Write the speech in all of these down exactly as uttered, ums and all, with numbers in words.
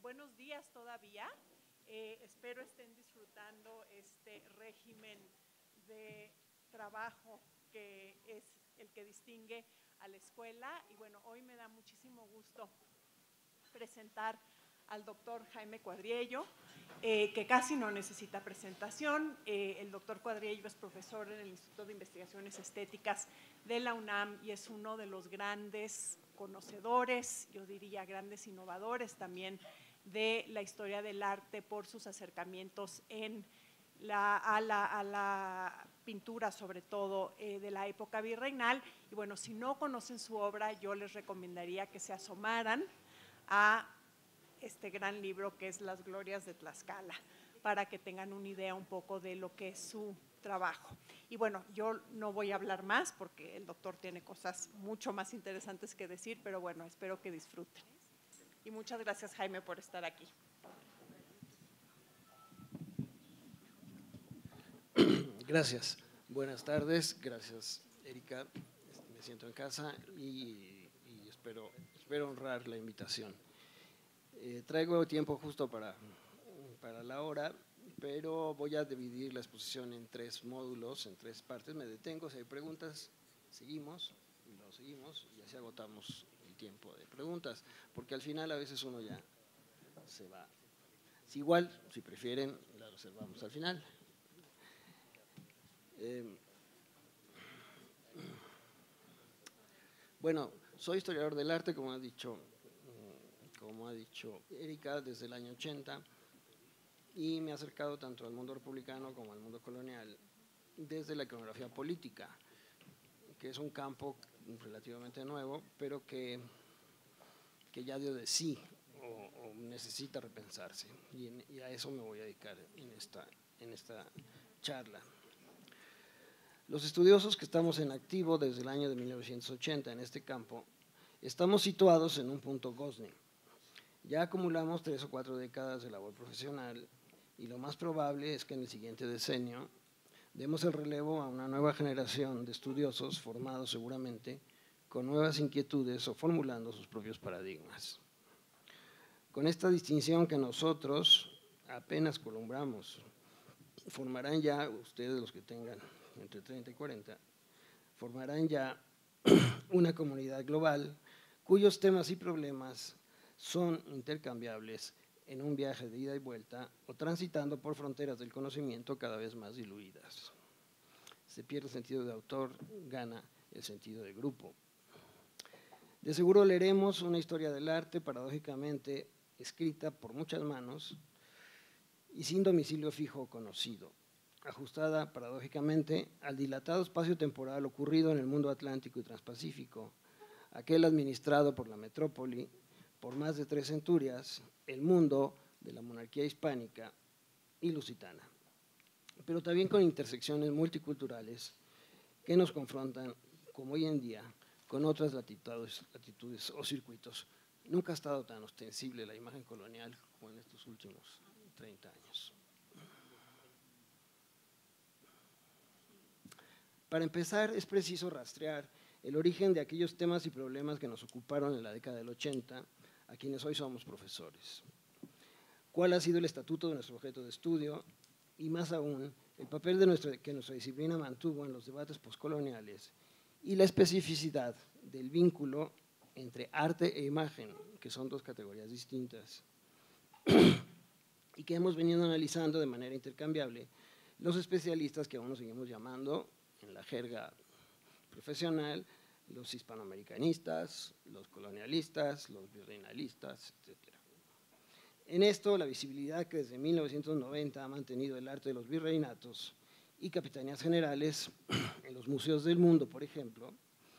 buenos días todavía. Eh, espero estén disfrutando este régimen de trabajo que es el que distingue a la escuela. Y bueno, hoy me da muchísimo gusto presentar al doctor Jaime Cuadriello, eh, que casi no necesita presentación. Eh, el doctor Cuadriello es profesor en el Instituto de Investigaciones Estéticas de la UNAM y es uno de los grandes conocedores, yo diría grandes innovadores también de la historia del arte por sus acercamientos en la, a, la, a la pintura, sobre todo eh, de la época virreinal. Y bueno, si no conocen su obra, yo les recomendaría que se asomaran a este gran libro que es Las Glorias de Tlaxcala, para que tengan una idea un poco de lo que es su trabajo. Y bueno, yo no voy a hablar más porque el doctor tiene cosas mucho más interesantes que decir, pero bueno, espero que disfruten. Y muchas gracias, Jaime, por estar aquí. Gracias. Buenas tardes. Gracias, Erika. Me siento en casa y, y espero, espero honrar la invitación. Eh, traigo tiempo justo para, para la hora, pero voy a dividir la exposición en tres módulos, en tres partes. Me detengo, si hay preguntas, seguimos, y lo seguimos, y así agotamos el tiempo de preguntas, porque al final a veces uno ya se va. Si igual, si prefieren, la reservamos al final. Eh, bueno, soy historiador del arte, como ha dicho, como ha dicho Erika, desde el año ochenta, y me he acercado tanto al mundo republicano como al mundo colonial desde la iconografía política, que es un campo relativamente nuevo, pero que, que ya dio de sí o, o necesita repensarse, y, en, y a eso me voy a dedicar en esta, en esta charla. Los estudiosos que estamos en activo desde el año de mil novecientos ochenta en este campo, estamos situados en un punto Gosling. Ya acumulamos tres o cuatro décadas de labor profesional y lo más probable es que en el siguiente decenio demos el relevo a una nueva generación de estudiosos formados seguramente con nuevas inquietudes o formulando sus propios paradigmas. Con esta distinción que nosotros apenas columbramos, formarán ya, ustedes los que tengan entre treinta y cuarenta, formarán ya una comunidad global cuyos temas y problemas son intercambiables en un viaje de ida y vuelta o transitando por fronteras del conocimiento cada vez más diluidas. Se pierde el sentido de autor, gana el sentido de grupo. De seguro leeremos una historia del arte paradójicamente escrita por muchas manos y sin domicilio fijo o conocido, ajustada paradójicamente al dilatado espacio temporal ocurrido en el mundo atlántico y transpacífico, aquel administrado por la metrópoli por más de tres centurias, el mundo de la monarquía hispánica y lusitana, pero también con intersecciones multiculturales que nos confrontan, como hoy en día, con otras latitudes, latitudes o circuitos. Nunca ha estado tan ostensible la imagen colonial como en estos últimos treinta años. Para empezar, es preciso rastrear el origen de aquellos temas y problemas que nos ocuparon en la década del ochenta, a quienes hoy somos profesores. ¿Cuál ha sido el estatuto de nuestro objeto de estudio? Y más aún, el papel de nuestra, que nuestra disciplina mantuvo en los debates postcoloniales y la especificidad del vínculo entre arte e imagen, que son dos categorías distintas, y que hemos venido analizando de manera intercambiable los especialistas que aún nos seguimos llamando en la jerga profesional, los hispanoamericanistas, los colonialistas, los virreinalistas, etcétera. En esto, la visibilidad que desde mil novecientos noventa ha mantenido el arte de los virreinatos y capitanías generales en los museos del mundo, por ejemplo,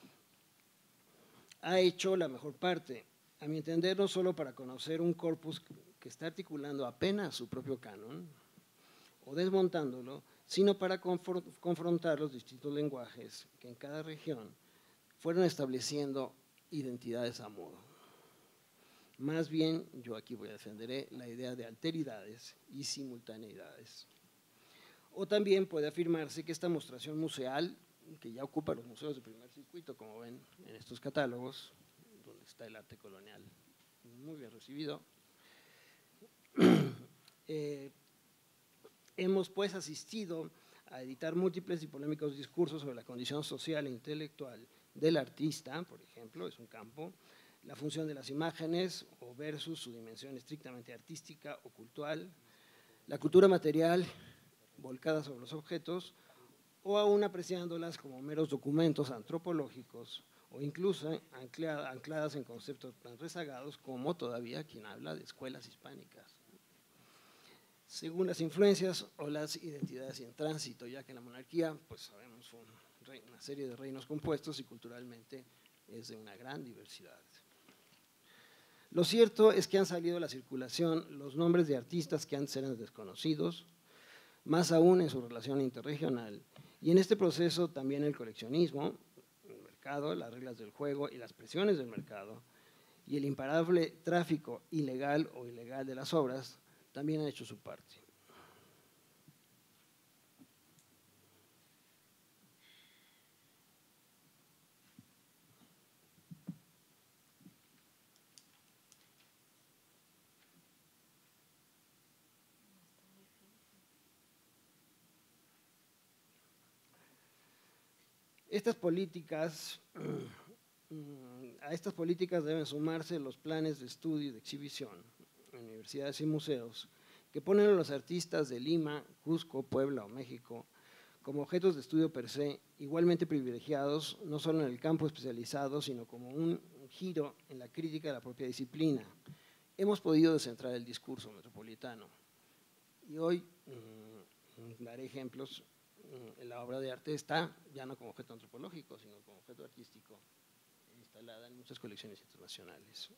ha hecho la mejor parte, a mi entender, no solo para conocer un corpus que está articulando apenas su propio canon o desmontándolo, sino para confrontar los distintos lenguajes que en cada región fueron estableciendo identidades a modo. Más bien, yo aquí voy a defender la idea de alteridades y simultaneidades. O también puede afirmarse que esta mostración museal, que ya ocupa los museos de primer circuito, como ven en estos catálogos, donde está el arte colonial muy bien recibido, eh, hemos pues asistido a editar múltiples y polémicos discursos sobre la condición social e intelectual del artista, por ejemplo, es un campo, la función de las imágenes o versus su dimensión estrictamente artística o cultural, la cultura material volcada sobre los objetos, o aún apreciándolas como meros documentos antropológicos o incluso ancladas en conceptos tan rezagados como todavía quien habla de escuelas hispánicas, según las influencias o las identidades en tránsito, ya que la monarquía, pues sabemos, fue una serie de reinos compuestos y culturalmente es de una gran diversidad. Lo cierto es que han salido a la circulación los nombres de artistas que antes eran desconocidos, más aún en su relación interregional, y en este proceso también el coleccionismo, el mercado, las reglas del juego y las presiones del mercado, y el imparable tráfico ilegal o ilegal de las obras, también han hecho su parte. Estas políticas, a estas políticas deben sumarse los planes de estudio y de exhibición en universidades y museos que ponen a los artistas de Lima, Cusco, Puebla o México como objetos de estudio per se, igualmente privilegiados, no solo en el campo especializado, sino como un giro en la crítica de la propia disciplina. Hemos podido descentrar el discurso metropolitano y hoy mmm, daré ejemplos. La obra de arte está ya no como objeto antropológico, sino como objeto artístico, instalada en muchas colecciones internacionales.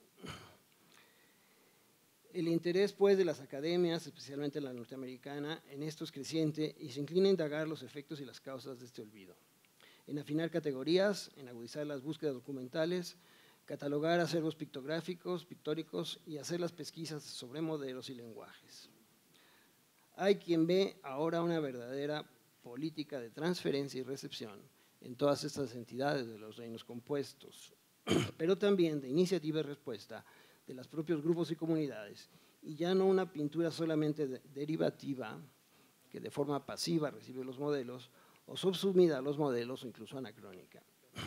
El interés, pues, de las academias, especialmente la norteamericana, en esto es creciente y se inclina a indagar los efectos y las causas de este olvido, en afinar categorías, en agudizar las búsquedas documentales, catalogar acervos pictográficos, pictóricos y hacer las pesquisas sobre modelos y lenguajes. Hay quien ve ahora una verdadera política de transferencia y recepción en todas estas entidades de los reinos compuestos, pero también de iniciativa y respuesta de los propios grupos y comunidades, y ya no una pintura solamente de, derivativa, que de forma pasiva recibe los modelos, o subsumida a los modelos, o incluso anacrónica.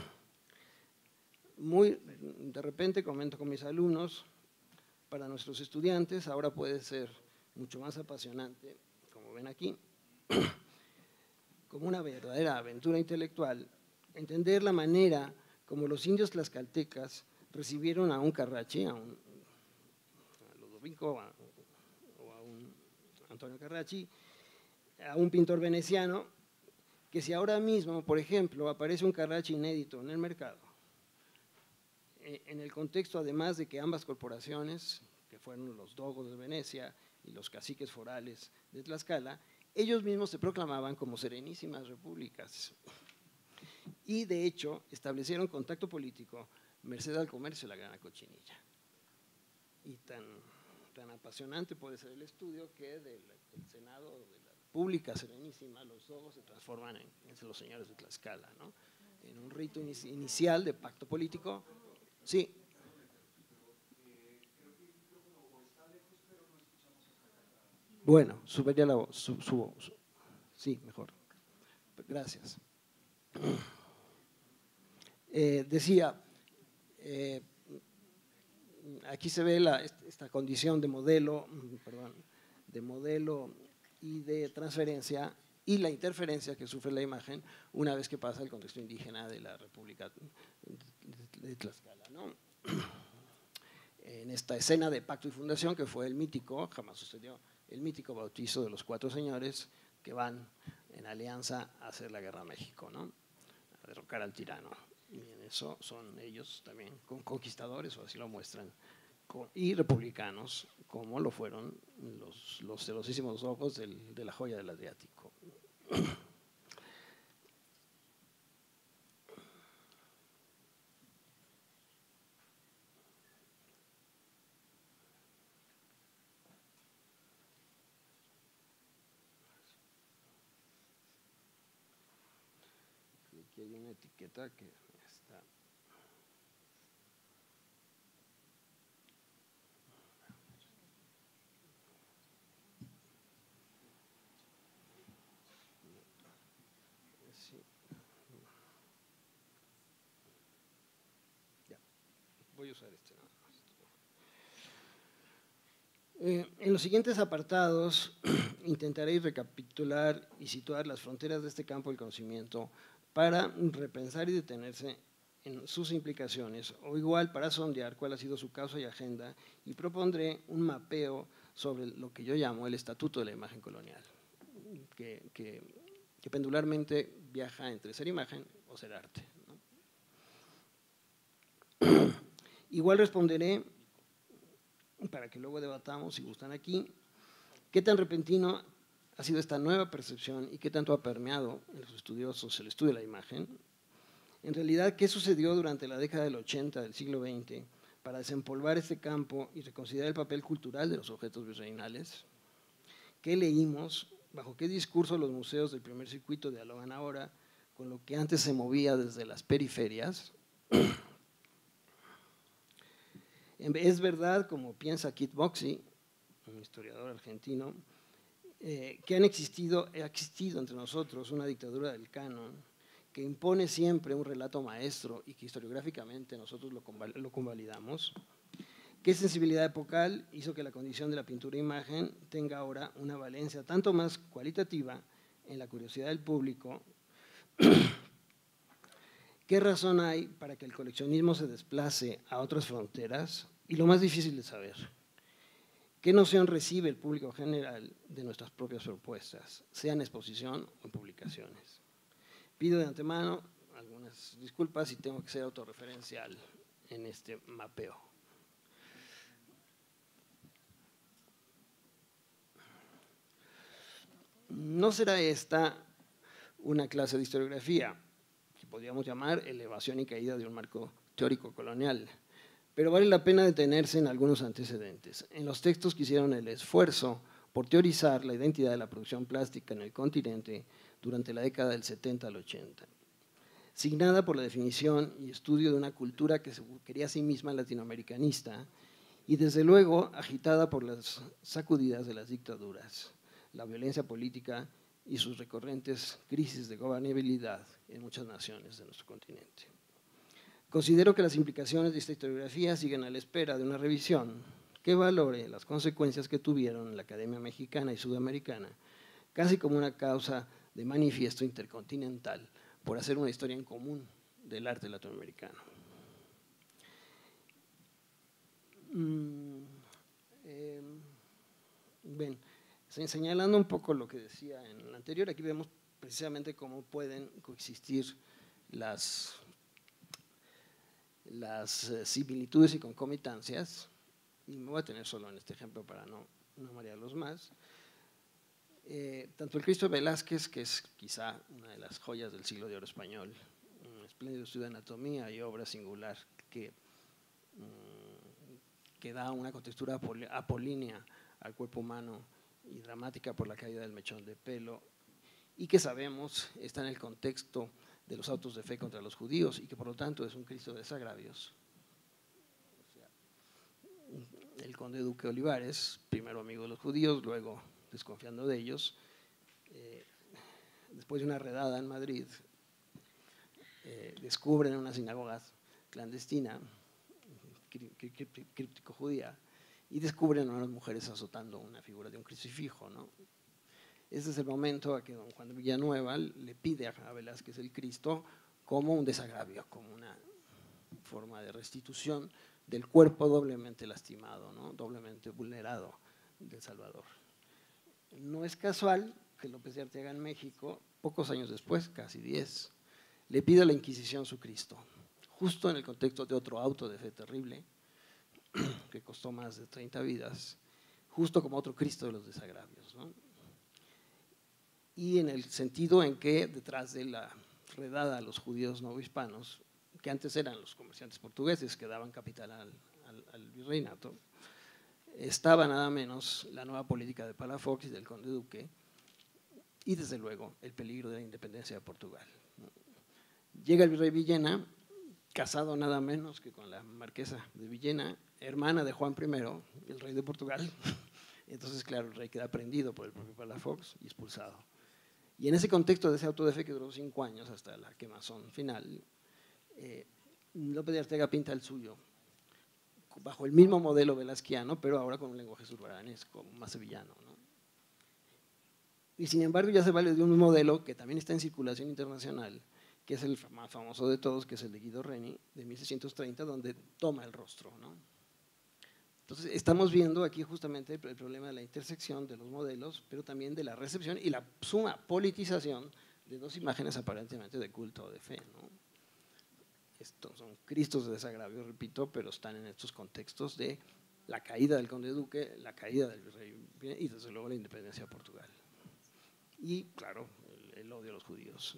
Muy de repente, comento con mis alumnos, para nuestros estudiantes ahora puede ser mucho más apasionante, como ven aquí, como una verdadera aventura intelectual, entender la manera como los indios tlaxcaltecas recibieron a un Carracci, a un a Ludovico a, o a un Antonio Carracci, a un pintor veneciano, que si ahora mismo, por ejemplo, aparece un Carracci inédito en el mercado, en el contexto además de que ambas corporaciones, que fueron los dogos de Venecia y los caciques forales de Tlaxcala, ellos mismos se proclamaban como serenísimas repúblicas y de hecho establecieron contacto político merced al comercio de la grana cochinilla. Y tan, tan apasionante puede ser el estudio que del, del Senado de la República Serenísima los dogos se transforman en, en los señores de Tlaxcala, ¿no? En un rito inicial de pacto político. Sí. Bueno, subiría la voz. Su, su, su, sí, mejor. Gracias. Eh, decía, eh, aquí se ve la, esta condición de modelo, perdón, de modelo y de transferencia y la interferencia que sufre la imagen una vez que pasa el contexto indígena de la República de Tlaxcala, ¿no? En esta escena de pacto y fundación que fue el mítico, jamás sucedió, el mítico bautizo de los cuatro señores que van en alianza a hacer la guerra a México, ¿no? A derrocar al tirano. Y en eso son ellos también conquistadores, o así lo muestran, y republicanos, como lo fueron los, los celosísimos ojos del, de la joya del Adriático. Aquí hay una etiqueta que está. voy a usar este nada más. Eh, en los siguientes apartados intentaré recapitular y situar las fronteras de este campo del conocimiento para repensar y detenerse en sus implicaciones, o igual para sondear cuál ha sido su causa y agenda, y propondré un mapeo sobre lo que yo llamo el estatuto de la imagen colonial, que, que, que pendularmente viaja entre ser imagen o ser arte, ¿no? Igual responderé, para que luego debatamos, si gustan aquí, qué tan repentino ha sido esta nueva percepción y qué tanto ha permeado en los estudiosos el estudio de la imagen. En realidad, ¿qué sucedió durante la década del ochenta del siglo veinte para desempolvar este campo y reconsiderar el papel cultural de los objetos virreinales? ¿Qué leímos? ¿Bajo qué discurso los museos del primer circuito dialogan ahora con lo que antes se movía desde las periferias? Es verdad, como piensa Kit Boxey, un historiador argentino, eh, que han existido, ha existido entre nosotros una dictadura del canon que impone siempre un relato maestro y que historiográficamente nosotros lo, conval lo convalidamos. ¿Qué sensibilidad epocal hizo que la condición de la pintura-imagen tenga ahora una valencia tanto más cualitativa en la curiosidad del público? ¿Qué razón hay para que el coleccionismo se desplace a otras fronteras? Y lo más difícil de saber, ¿qué noción recibe el público general de nuestras propias propuestas, sea en exposición o en publicaciones? Pido de antemano algunas disculpas si tengo que ser autorreferencial en este mapeo. No será esta una clase de historiografía, que podríamos llamar elevación y caída de un marco teórico colonial, pero vale la pena detenerse en algunos antecedentes. En los textos que hicieron el esfuerzo por teorizar la identidad de la producción plástica en el continente durante la década del setenta al ochenta, signada por la definición y estudio de una cultura que se quería a sí misma latinoamericanista y desde luego agitada por las sacudidas de las dictaduras, la violencia política y sus recurrentes crisis de gobernabilidad en muchas naciones de nuestro continente. Considero que las implicaciones de esta historiografía siguen a la espera de una revisión que valore las consecuencias que tuvieron en la Academia Mexicana y Sudamericana, casi como una causa de manifiesto intercontinental por hacer una historia en común del arte latinoamericano. Mm, eh, bien, señalando un poco lo que decía en el anterior, aquí vemos precisamente cómo pueden coexistir las, las similitudes y concomitancias, y me voy a tener solo en este ejemplo para no, no marearlos más. Eh, tanto el Cristo de Velázquez, que es quizá una de las joyas del siglo de oro español, un espléndido estudio de anatomía y obra singular que, mm, que da una contextura apolínea al cuerpo humano y dramática por la caída del mechón de pelo, y que sabemos está en el contexto de los autos de fe contra los judíos y que por lo tanto es un Cristo de desagravios. O sea, el conde duque Olivares, primero amigo de los judíos, luego desconfiando de ellos, eh, después de una redada en Madrid, eh, descubren una sinagoga clandestina, críptico judía, y descubren a unas mujeres azotando una figura de un crucifijo, ¿no? Ese es el momento a que don Juan de Villanueva le pide a Velázquez el Cristo como un desagravio, como una forma de restitución del cuerpo doblemente lastimado, ¿no? Doblemente vulnerado del Salvador. No es casual que López de Arteaga en México, pocos años después, casi diez, le pida a la Inquisición su Cristo, justo en el contexto de otro auto de fe terrible, que costó más de treinta vidas, justo como otro Cristo de los desagravios, ¿no? Y en el sentido en que detrás de la redada a los judíos novohispanos, que antes eran los comerciantes portugueses que daban capital al, al, al virreinato, estaba nada menos la nueva política de Palafox y del conde duque, y desde luego el peligro de la independencia de Portugal. Llega el virrey Villena, casado nada menos que con la marquesa de Villena, hermana de Juan primero, el rey de Portugal. Entonces, claro, el rey queda prendido por el propio Palafox y expulsado. Y en ese contexto de ese auto de fe que duró cinco años hasta la quemazón final, eh, López de Arteaga pinta el suyo bajo el mismo modelo velazquiano, pero ahora con un lenguaje zurbanesco, más sevillano, ¿no? Y sin embargo ya se vale de un modelo que también está en circulación internacional, que es el más famoso de todos, que es el de Guido Reni, de mil seiscientos treinta, donde toma el rostro, ¿no? Entonces, estamos viendo aquí justamente el problema de la intersección de los modelos, pero también de la recepción y la suma politización de dos imágenes aparentemente de culto o de fe, ¿no? Estos son Cristos de desagravio, repito, pero están en estos contextos de la caída del conde duque, la caída del virrey y desde luego la independencia de Portugal. Y, claro, el, el odio a los judíos.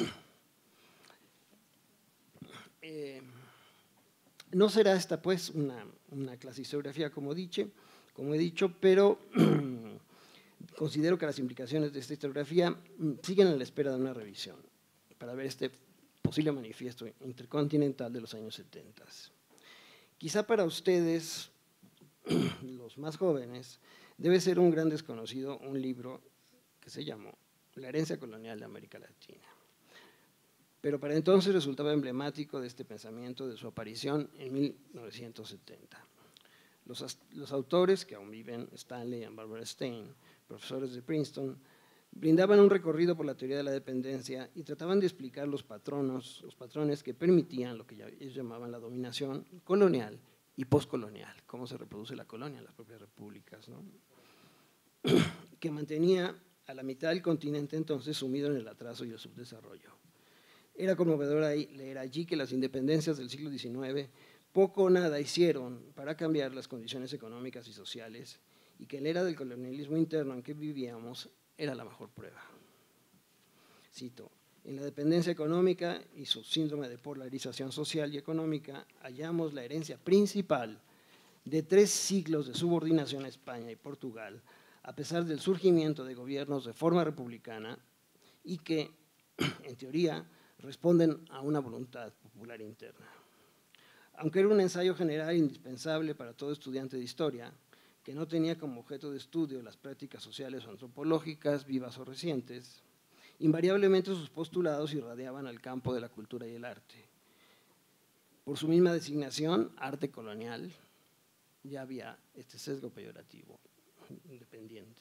Eh, no será esta, pues, una, una clase de historiografía, como, diche, como he dicho, pero considero que las implicaciones de esta historiografía siguen a la espera de una revisión para ver este posible manifiesto intercontinental de los años setenta. Quizá para ustedes, los más jóvenes, debe ser un gran desconocido un libro que se llamó La herencia colonial de América Latina. Pero para entonces resultaba emblemático de este pensamiento de su aparición en mil novecientos setenta. Los, los autores, que aún viven, Stanley y Barbara Stein, profesores de Princeton, brindaban un recorrido por la teoría de la dependencia y trataban de explicar los, patronos, los patrones que permitían lo que ellos llamaban la dominación colonial y postcolonial, cómo se reproduce la colonia en las propias repúblicas, ¿no? Que mantenía a la mitad del continente entonces sumido en el atraso y el subdesarrollo. Era conmovedor leer allí que las independencias del siglo diecinueve poco o nada hicieron para cambiar las condiciones económicas y sociales y que la era del colonialismo interno en que vivíamos era la mejor prueba. Cito, en la dependencia económica y su síndrome de polarización social y económica hallamos la herencia principal de tres siglos de subordinación a España y Portugal, a pesar del surgimiento de gobiernos de forma republicana y que, en teoría, responden a una voluntad popular interna. Aunque era un ensayo general indispensable para todo estudiante de historia, que no tenía como objeto de estudio las prácticas sociales o antropológicas, vivas o recientes, invariablemente sus postulados irradiaban al campo de la cultura y el arte. Por su misma designación, arte colonial, ya había este sesgo peyorativo independiente.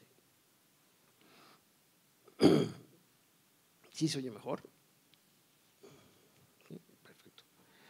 ¿Sí se oye mejor? Sí, perfecto.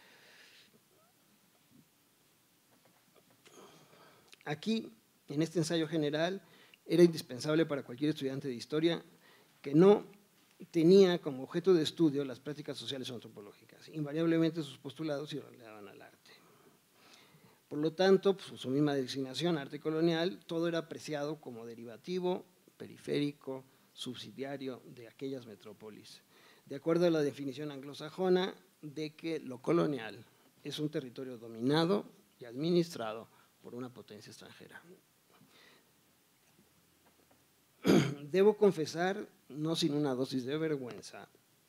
Aquí, en este ensayo general, era indispensable para cualquier estudiante de historia que no tenía como objeto de estudio las prácticas sociales o antropológicas. Invariablemente sus postulados se irradiaban al arte. Por lo tanto, pues, su misma designación, arte colonial, todo era apreciado como derivativo, periférico, subsidiario de aquellas metrópolis, de acuerdo a la definición anglosajona de que lo colonial es un territorio dominado y administrado por una potencia extranjera. Debo confesar, no sin una dosis de vergüenza,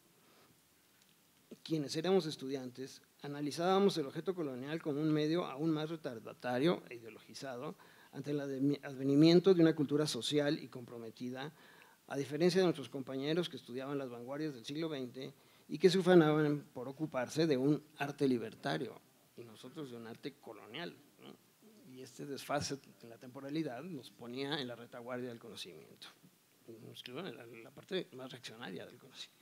quienes éramos estudiantes, analizábamos el objeto colonial como un medio aún más retardatario e ideologizado ante el advenimiento de una cultura social y comprometida, a diferencia de nuestros compañeros que estudiaban las vanguardias del siglo veinte y que se ufanaban por ocuparse de un arte libertario y nosotros de un arte colonial, ¿no? Y este desfase en la temporalidad nos ponía en la retaguardia del conocimiento, en la, la parte más reaccionaria del conocimiento.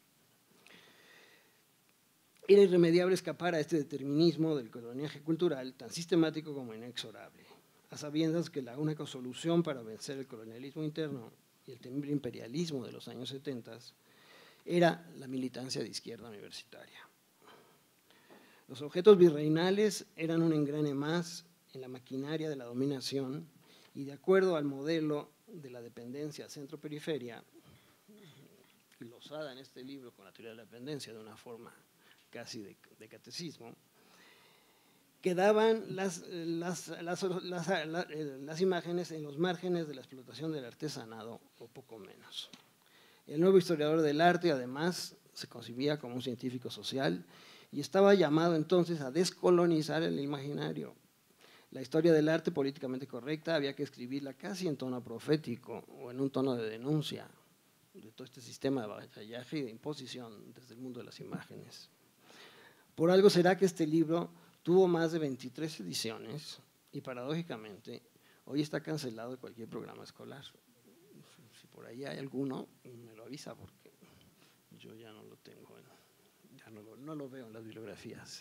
Era irremediable escapar a este determinismo del coloniaje cultural tan sistemático como inexorable, a sabiendas que la única solución para vencer el colonialismo interno y el temible imperialismo de los años setenta era la militancia de izquierda universitaria. Los objetos virreinales eran un engrane más en la maquinaria de la dominación y de acuerdo al modelo de la dependencia centro-periferia, glosada en este libro con la teoría de la dependencia de una forma casi de, de catecismo, quedaban las, las, las, las, las, las imágenes en los márgenes de la explotación del artesanado o poco menos. El nuevo historiador del arte, además, se concibía como un científico social y estaba llamado entonces a descolonizar el imaginario. La historia del arte políticamente correcta había que escribirla casi en tono profético o en un tono de denuncia de todo este sistema de batallaje y de imposición desde el mundo de las imágenes. Por algo será que este libro tuvo más de veintitrés ediciones y paradójicamente hoy está cancelado de cualquier programa escolar. Si por ahí hay alguno, me lo avisa porque yo ya no lo tengo, ya no lo, no lo veo en las bibliografías.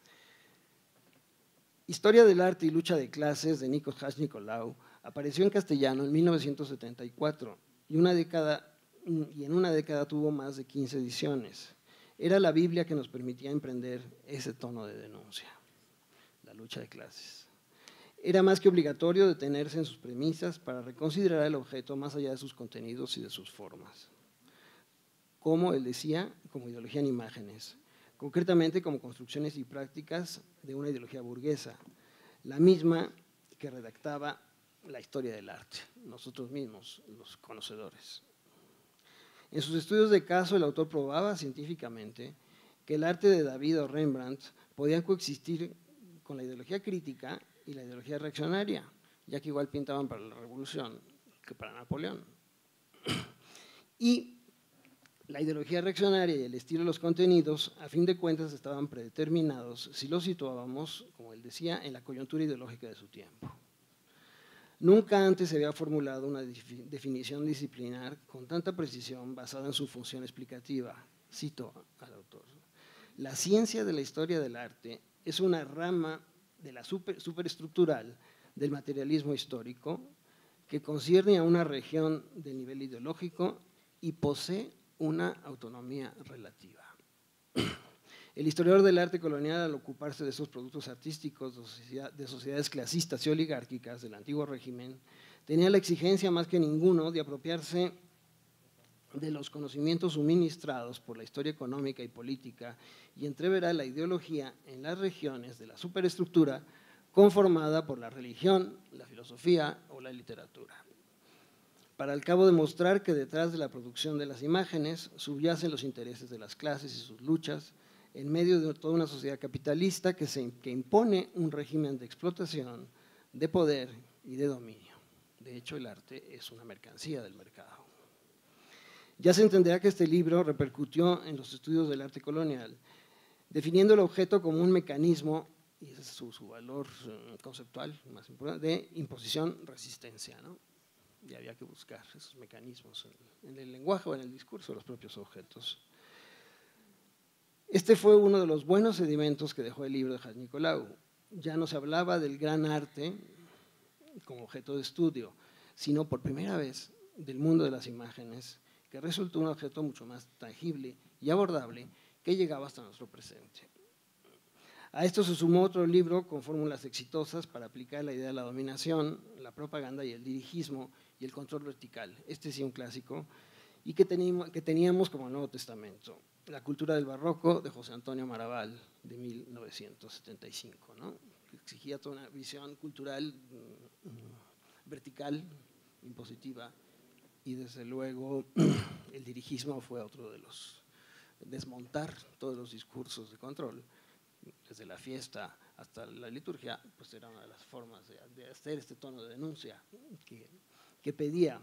Historia del arte y lucha de clases de Nikos Hachnicolau apareció en castellano en mil novecientos setenta y cuatro y, una década, y en una década tuvo más de quince ediciones. Era la Biblia que nos permitía emprender ese tono de denuncia, la lucha de clases. Era más que obligatorio detenerse en sus premisas para reconsiderar el objeto más allá de sus contenidos y de sus formas. Como él decía, como ideología en imágenes, concretamente como construcciones y prácticas de una ideología burguesa, la misma que redactaba la historia del arte, nosotros mismos, los conocedores. En sus estudios de caso, el autor probaba científicamente que el arte de David o Rembrandt podían coexistir con la ideología crítica y la ideología reaccionaria, ya que igual pintaban para la Revolución que para Napoleón. Y la ideología reaccionaria y el estilo de los contenidos, a fin de cuentas, estaban predeterminados si los situábamos, como él decía, en la coyuntura ideológica de su tiempo. Nunca antes se había formulado una definición disciplinar con tanta precisión basada en su función explicativa. Cito al autor. La ciencia de la historia del arte es una rama de la super, superestructural del materialismo histórico que concierne a una región del nivel ideológico y posee una autonomía relativa. El historiador del arte colonial, al ocuparse de esos productos artísticos de sociedades clasistas y oligárquicas del antiguo régimen, tenía la exigencia más que ninguno de apropiarse de los conocimientos suministrados por la historia económica y política y entreverá la ideología en las regiones de la superestructura conformada por la religión, la filosofía o la literatura. Para al cabo demostrar que detrás de la producción de las imágenes subyacen los intereses de las clases y sus luchas en medio de toda una sociedad capitalista que, se, que impone un régimen de explotación, de poder y de dominio. De hecho, el arte es una mercancía del mercado. Ya se entenderá que este libro repercutió en los estudios del arte colonial, definiendo el objeto como un mecanismo, y ese es su, su valor conceptual más importante, de imposición-resistencia, ¿no? Y había que buscar esos mecanismos en, en el lenguaje o en el discurso de los propios objetos. Este fue uno de los buenos sedimentos que dejó el libro de Hachnicolau. Ya no se hablaba del gran arte como objeto de estudio, sino por primera vez del mundo de las imágenes, que resultó un objeto mucho más tangible y abordable que llegaba hasta nuestro presente. A esto se sumó otro libro con fórmulas exitosas para aplicar la idea de la dominación, la propaganda y el dirigismo y el control vertical. Este sí un clásico, y que teníamos, que teníamos como Nuevo Testamento. La cultura del barroco de José Antonio Maraval, de mil novecientos setenta y cinco, ¿no? Que exigía toda una visión cultural mm, vertical, impositiva, y desde luego el dirigismo fue otro de los, desmontar todos los discursos de control, desde la fiesta hasta la liturgia, pues era una de las formas de, de hacer este tono de denuncia que, que pedía.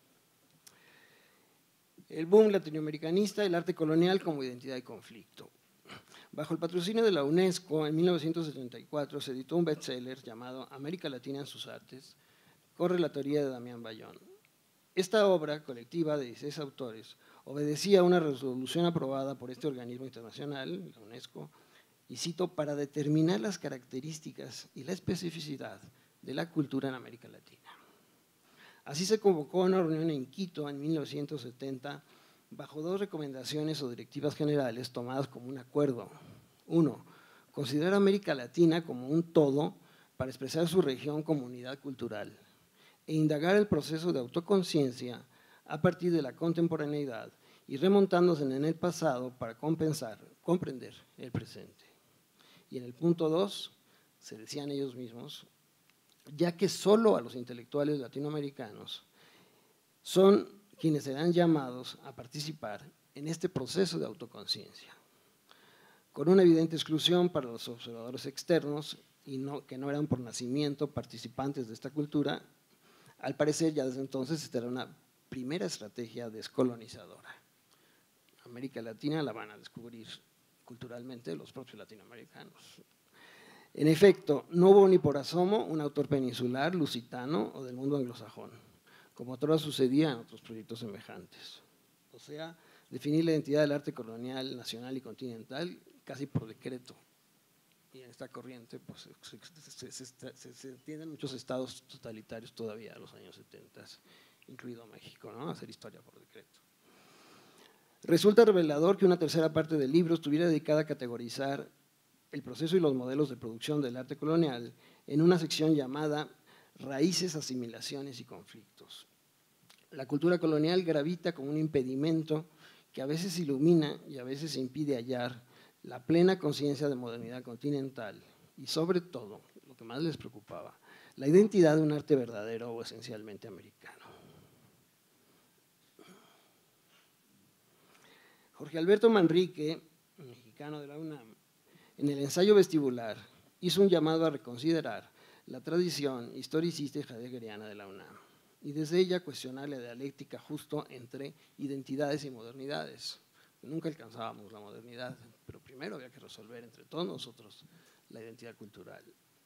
El boom latinoamericanista, el arte colonial como identidad de conflicto. Bajo el patrocinio de la UNESCO, en mil novecientos setenta y cuatro se editó un bestseller llamado América Latina en sus artes, correlatoría de Damián Bayón. Esta obra colectiva de dieciséis autores obedecía a una resolución aprobada por este organismo internacional, la UNESCO, y cito, para determinar las características y la especificidad de la cultura en América Latina. Así se convocó una reunión en Quito en mil novecientos setenta bajo dos recomendaciones o directivas generales tomadas como un acuerdo. Uno, considerar a América Latina como un todo para expresar su región como unidad cultural e indagar el proceso de autoconciencia a partir de la contemporaneidad y remontándose en el pasado para compensar, comprender el presente. Y en el punto dos, se decían ellos mismos, ya que solo a los intelectuales latinoamericanos son quienes serán llamados a participar en este proceso de autoconciencia, con una evidente exclusión para los observadores externos y no, que no eran por nacimiento participantes de esta cultura. Al parecer ya desde entonces esta era una primera estrategia descolonizadora. América Latina la van a descubrir culturalmente los propios latinoamericanos. En efecto, no hubo ni por asomo un autor peninsular, lusitano o del mundo anglosajón, como otrora sucedía en otros proyectos semejantes. O sea, definir la identidad del arte colonial, nacional y continental casi por decreto. Y en esta corriente pues, se, se, se, se tienen muchos estados totalitarios todavía en los años setenta, incluido México, ¿no? Hacer historia por decreto. Resulta revelador que una tercera parte del libro estuviera dedicada a categorizar el proceso y los modelos de producción del arte colonial en una sección llamada Raíces, asimilaciones y conflictos. La cultura colonial gravita como un impedimento que a veces ilumina y a veces impide hallar la plena conciencia de modernidad continental y sobre todo, lo que más les preocupaba, la identidad de un arte verdadero o esencialmente americano. Jorge Alberto Manrique, mexicano de la UNAM, en el ensayo vestibular hizo un llamado a reconsiderar la tradición historicista y heideggeriana de la UNAM y desde ella cuestionar la dialéctica justo entre identidades y modernidades. Nunca alcanzábamos la modernidad, pero primero había que resolver entre todos nosotros la identidad cultural.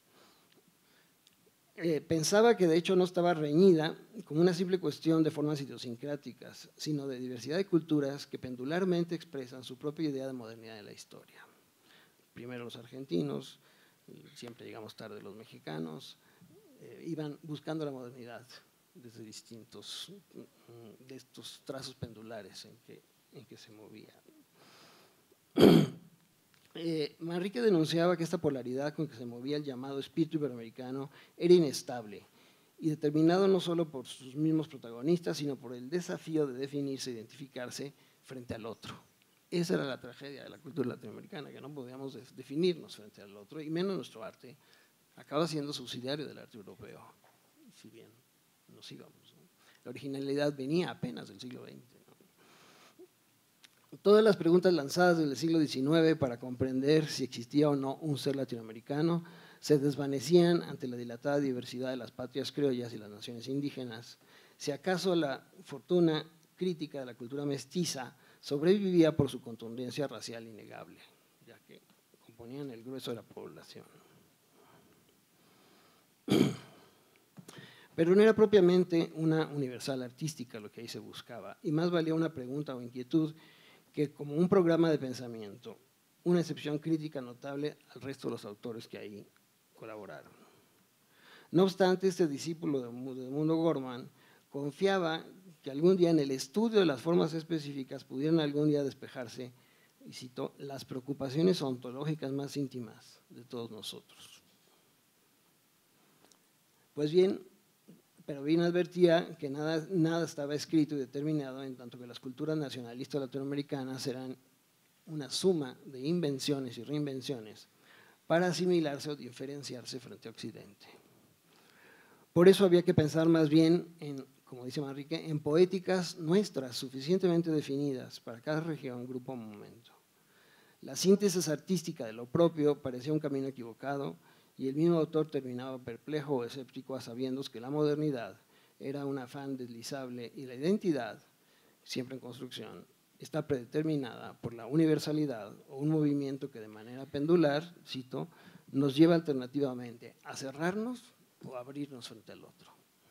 Eh, pensaba que de hecho no estaba reñida como una simple cuestión de formas idiosincráticas, sino de diversidad de culturas que pendularmente expresan su propia idea de modernidad en la historia. Primero los argentinos, siempre llegamos tarde los mexicanos, eh, iban buscando la modernidad desde distintos de estos trazos pendulares en que, en que se movía. Eh, Manrique denunciaba que esta polaridad con que se movía el llamado espíritu iberoamericano era inestable y determinado no solo por sus mismos protagonistas, sino por el desafío de definirse, identificarse frente al otro. Esa era la tragedia de la cultura latinoamericana, que no podíamos definirnos frente al otro, y menos nuestro arte acaba siendo subsidiario del arte europeo, si bien nos íbamos, ¿no? La originalidad venía apenas del siglo veinte. ¿no? Todas las preguntas lanzadas desde el siglo diecinueve para comprender si existía o no un ser latinoamericano se desvanecían ante la dilatada diversidad de las patrias criollas y las naciones indígenas. Si acaso la fortuna crítica de la cultura mestiza sobrevivía por su contundencia racial innegable, ya que componían el grueso de la población. Pero no era propiamente una universal artística lo que ahí se buscaba, y más valía una pregunta o inquietud que como un programa de pensamiento, una excepción crítica notable al resto de los autores que ahí colaboraron. No obstante, este discípulo de Edmundo Gorman confiaba que algún día en el estudio de las formas específicas pudieran algún día despejarse, y cito, las preocupaciones ontológicas más íntimas de todos nosotros. Pues bien, pero bien advertía que nada, nada estaba escrito y determinado, en tanto que las culturas nacionalistas latinoamericanas eran una suma de invenciones y reinvenciones para asimilarse o diferenciarse frente a Occidente. Por eso había que pensar más bien en, como dice Manrique, en poéticas nuestras suficientemente definidas para cada región, grupo o momento. La síntesis artística de lo propio parecía un camino equivocado y el mismo autor terminaba perplejo o escéptico a sabiendas que la modernidad era un afán deslizable y la identidad, siempre en construcción, está predeterminada por la universalidad o un movimiento que de manera pendular, cito, nos lleva alternativamente a cerrarnos o a abrirnos frente al otro.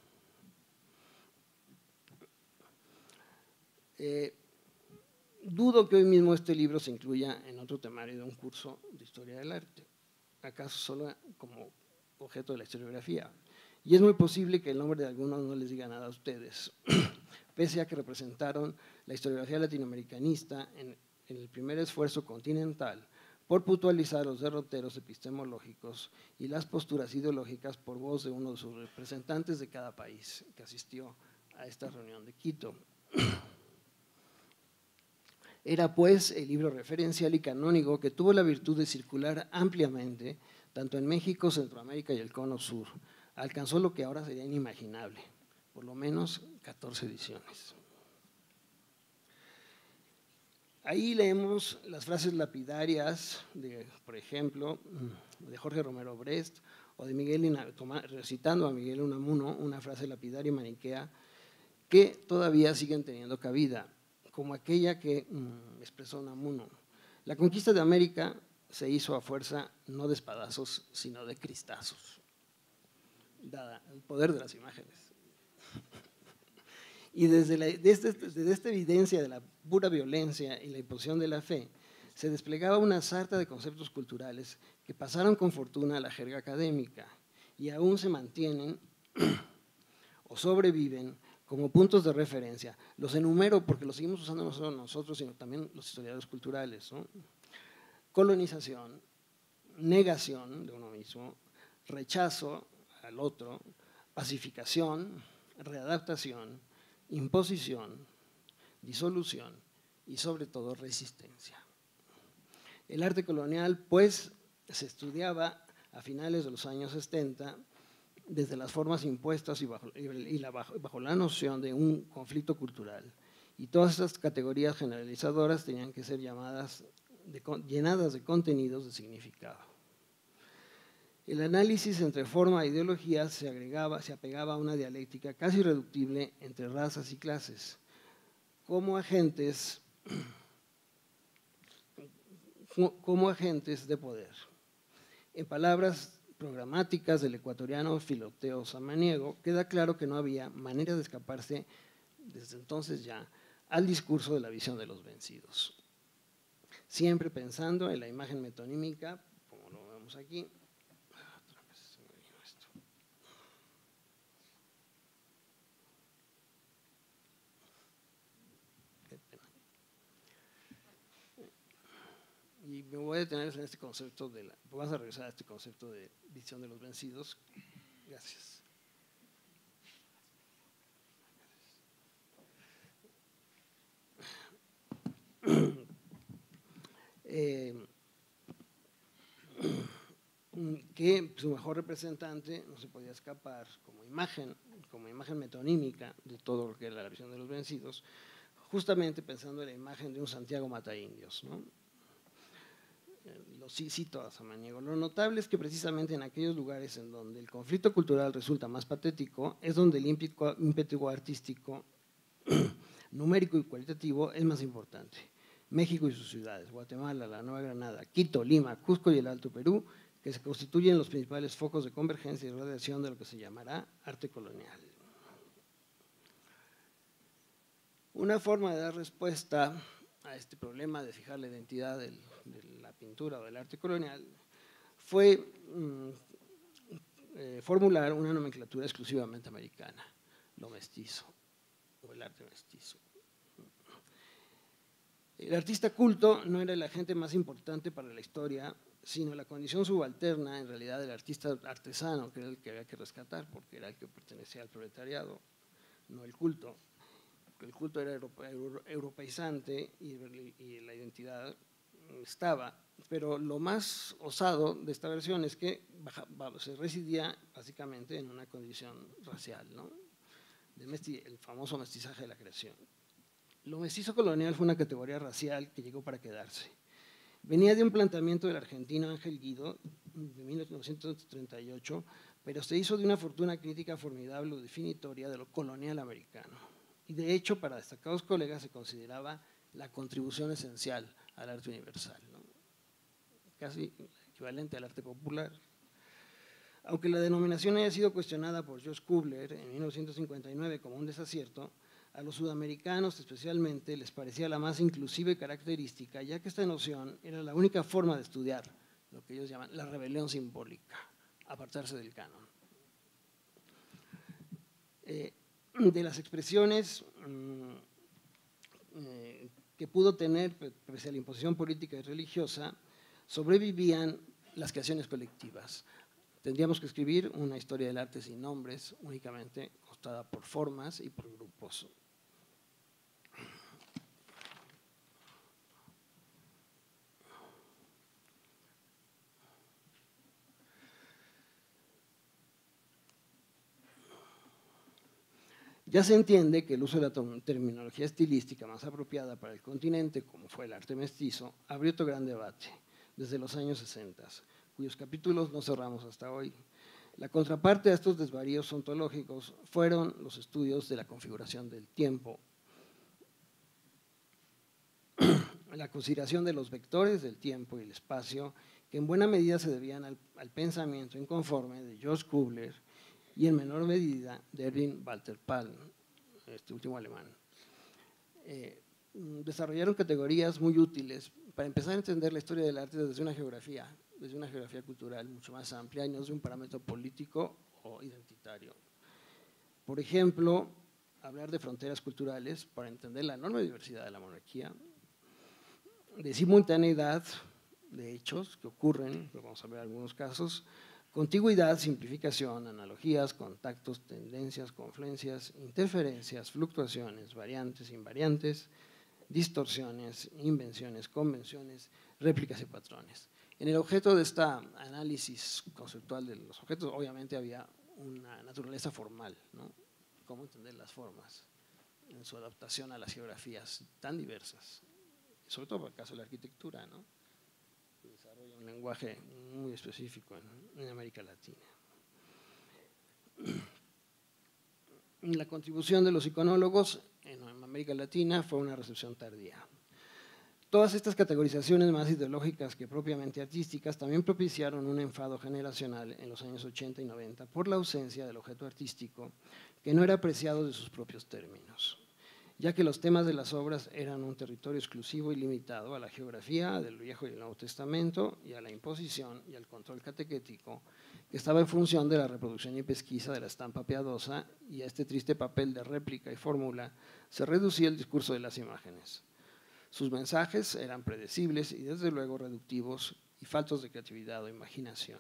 Eh, dudo que hoy mismo este libro se incluya en otro temario de un curso de historia del arte, acaso solo como objeto de la historiografía. Y es muy posible que el nombre de algunos no les diga nada a ustedes, pese a que representaron la historiografía latinoamericanista en, en el primer esfuerzo continental por puntualizar los derroteros epistemológicos y las posturas ideológicas por voz de uno de sus representantes de cada país que asistió a esta reunión de Quito. Era pues el libro referencial y canónico que tuvo la virtud de circular ampliamente, tanto en México, Centroamérica y el Cono Sur. Alcanzó lo que ahora sería inimaginable, por lo menos catorce ediciones. Ahí leemos las frases lapidarias, de, por ejemplo, de Jorge Romero Brest o de Miguel, recitando a Miguel Unamuno, una frase lapidaria y maniquea que todavía siguen teniendo cabida, como aquella que mmm, expresó Unamuno. La conquista de América se hizo a fuerza no de espadazos, sino de cristazos, dada el poder de las imágenes. Y desde, la, desde, desde esta evidencia de la pura violencia y la imposición de la fe, se desplegaba una sarta de conceptos culturales que pasaron con fortuna a la jerga académica y aún se mantienen o sobreviven como puntos de referencia. Los enumero porque los seguimos usando no solo nosotros, sino también los historiadores culturales, ¿no? Colonización, negación de uno mismo, rechazo al otro, pacificación, readaptación, imposición, disolución y sobre todo resistencia. El arte colonial, pues, se estudiaba a finales de los años setenta desde las formas impuestas y, bajo, y la, bajo, bajo la noción de un conflicto cultural. Y todas estas categorías generalizadoras tenían que ser llamadas de, llenadas de contenidos de significado. El análisis entre forma e ideología se, agregaba, se apegaba a una dialéctica casi irreductible entre razas y clases, como agentes, como agentes de poder. En palabras programáticas del ecuatoriano Filoteo Samaniego, queda claro que no había manera de escaparse desde entonces ya al discurso de la visión de los vencidos. Siempre pensando en la imagen metonímica, como lo vemos aquí. Y me voy a detener en este concepto de la, vamos a regresar a este concepto de visión de los vencidos. Gracias. Eh, que su mejor representante no se podía escapar como imagen, como imagen metonímica de todo lo que era la visión de los vencidos, justamente pensando en la imagen de un Santiago Mataindios, ¿no? Lo cito a Samaniego. Lo notable es que precisamente en aquellos lugares en donde el conflicto cultural resulta más patético es donde el ímpetu artístico, numérico y cualitativo es más importante. México y sus ciudades, Guatemala, la Nueva Granada, Quito, Lima, Cusco y el Alto Perú, que se constituyen los principales focos de convergencia y radiación de lo que se llamará arte colonial. Una forma de dar respuesta a este problema de fijar la identidad del, de la pintura o del arte colonial fue mm, eh, formular una nomenclatura exclusivamente americana, lo mestizo, o el arte mestizo. El artista culto no era el agente más importante para la historia, sino la condición subalterna, en realidad, del artista artesano, que era el que había que rescatar, porque era el que pertenecía al proletariado, no el culto. El culto era europeizante y, y la identidad estaba, pero lo más osado de esta versión es que baja, se residía básicamente en una condición racial, ¿no? De mesti, el famoso mestizaje de la creación. Lo mestizo colonial fue una categoría racial que llegó para quedarse. Venía de un planteamiento del argentino Ángel Guido de mil novecientos treinta y ocho, pero se hizo de una fortuna crítica formidable o definitoria de lo colonial americano. Y de hecho, para destacados colegas se consideraba la contribución esencial al arte universal, ¿no? Casi equivalente al arte popular. Aunque la denominación haya sido cuestionada por George Kubler en mil novecientos cincuenta y nueve como un desacierto, a los sudamericanos especialmente les parecía la más inclusiva y característica, ya que esta noción era la única forma de estudiar lo que ellos llaman la rebelión simbólica, apartarse del canon. Eh, de las expresiones mmm, eh, que pudo tener, pese a la imposición política y religiosa, sobrevivían las creaciones colectivas. Tendríamos que escribir una historia del arte sin nombres, únicamente contada por formas y por grupos. Ya se entiende que el uso de la terminología estilística más apropiada para el continente, como fue el arte mestizo, abrió otro gran debate desde los años sesenta, cuyos capítulos no cerramos hasta hoy. La contraparte a estos desvaríos ontológicos fueron los estudios de la configuración del tiempo. la consideración de los vectores del tiempo y el espacio, que en buena medida se debían al, al pensamiento inconforme de George Kubler y en menor medida de Erwin Walter Palm, este último alemán. Eh, desarrollaron categorías muy útiles para empezar a entender la historia del arte desde una geografía, desde una geografía cultural mucho más amplia y no desde un parámetro político o identitario. Por ejemplo, hablar de fronteras culturales para entender la enorme diversidad de la monarquía, de simultaneidad de hechos que ocurren, vamos a ver algunos casos, contigüidad, simplificación, analogías, contactos, tendencias, confluencias, interferencias, fluctuaciones, variantes, invariantes, distorsiones, invenciones, convenciones, réplicas y patrones. En el objeto de este análisis conceptual de los objetos, obviamente había una naturaleza formal, ¿no? Cómo entender las formas en su adaptación a las geografías tan diversas, sobre todo por el caso de la arquitectura, ¿no? Que desarrolla un lenguaje muy específico en, en América Latina. La contribución de los iconólogos en América Latina fue una recepción tardía. Todas estas categorizaciones más ideológicas que propiamente artísticas también propiciaron un enfado generacional en los años ochenta y noventa por la ausencia del objeto artístico que no era apreciado de sus propios términos, ya que los temas de las obras eran un territorio exclusivo y limitado a la geografía del Viejo y el Nuevo Testamento y a la imposición y al control catequético que estaba en función de la reproducción y pesquisa de la estampa piadosa, y a este triste papel de réplica y fórmula se reducía el discurso de las imágenes. Sus mensajes eran predecibles y desde luego reductivos y faltos de creatividad o imaginación.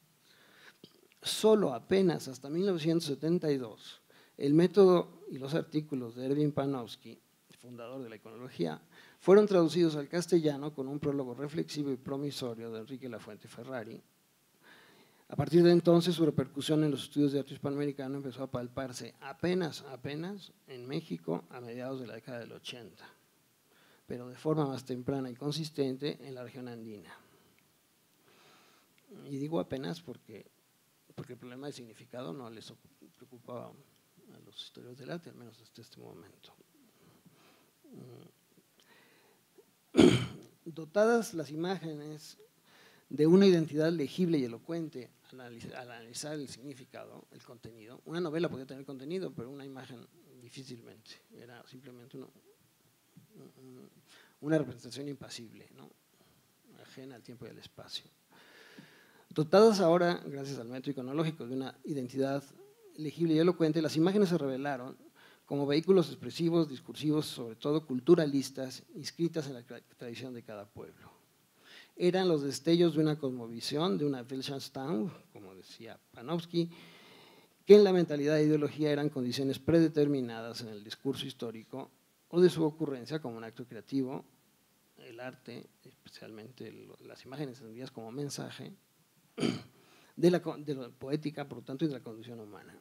Solo apenas hasta mil novecientos setenta y dos, el método y los artículos de Erwin Panofsky, fundador de la iconología, fueron traducidos al castellano con un prólogo reflexivo y promisorio de Enrique Lafuente Ferrari. A partir de entonces, su repercusión en los estudios de arte hispanoamericano empezó a palparse apenas, apenas en México a mediados de la década del ochenta, pero de forma más temprana y consistente en la región andina. Y digo apenas porque, porque el problema de significado no les preocupaba a los historiadores del arte, al menos hasta este momento. Dotadas las imágenes de una identidad legible y elocuente al analizar el significado, el contenido, una novela podía tener contenido, pero una imagen difícilmente, era simplemente uno, una representación impasible, ¿no? Ajena al tiempo y al espacio. Dotadas ahora, gracias al método iconológico, de una identidad legible y elocuente, las imágenes se revelaron como vehículos expresivos, discursivos, sobre todo culturalistas, inscritas en la tradición de cada pueblo. Eran los destellos de una cosmovisión, de una Weltanschauung, como decía Panofsky, que en la mentalidad e ideología eran condiciones predeterminadas en el discurso histórico o de su ocurrencia como un acto creativo, el arte, especialmente las imágenes entendidas como mensaje, de la, de la poética, por lo tanto, y de la condición humana.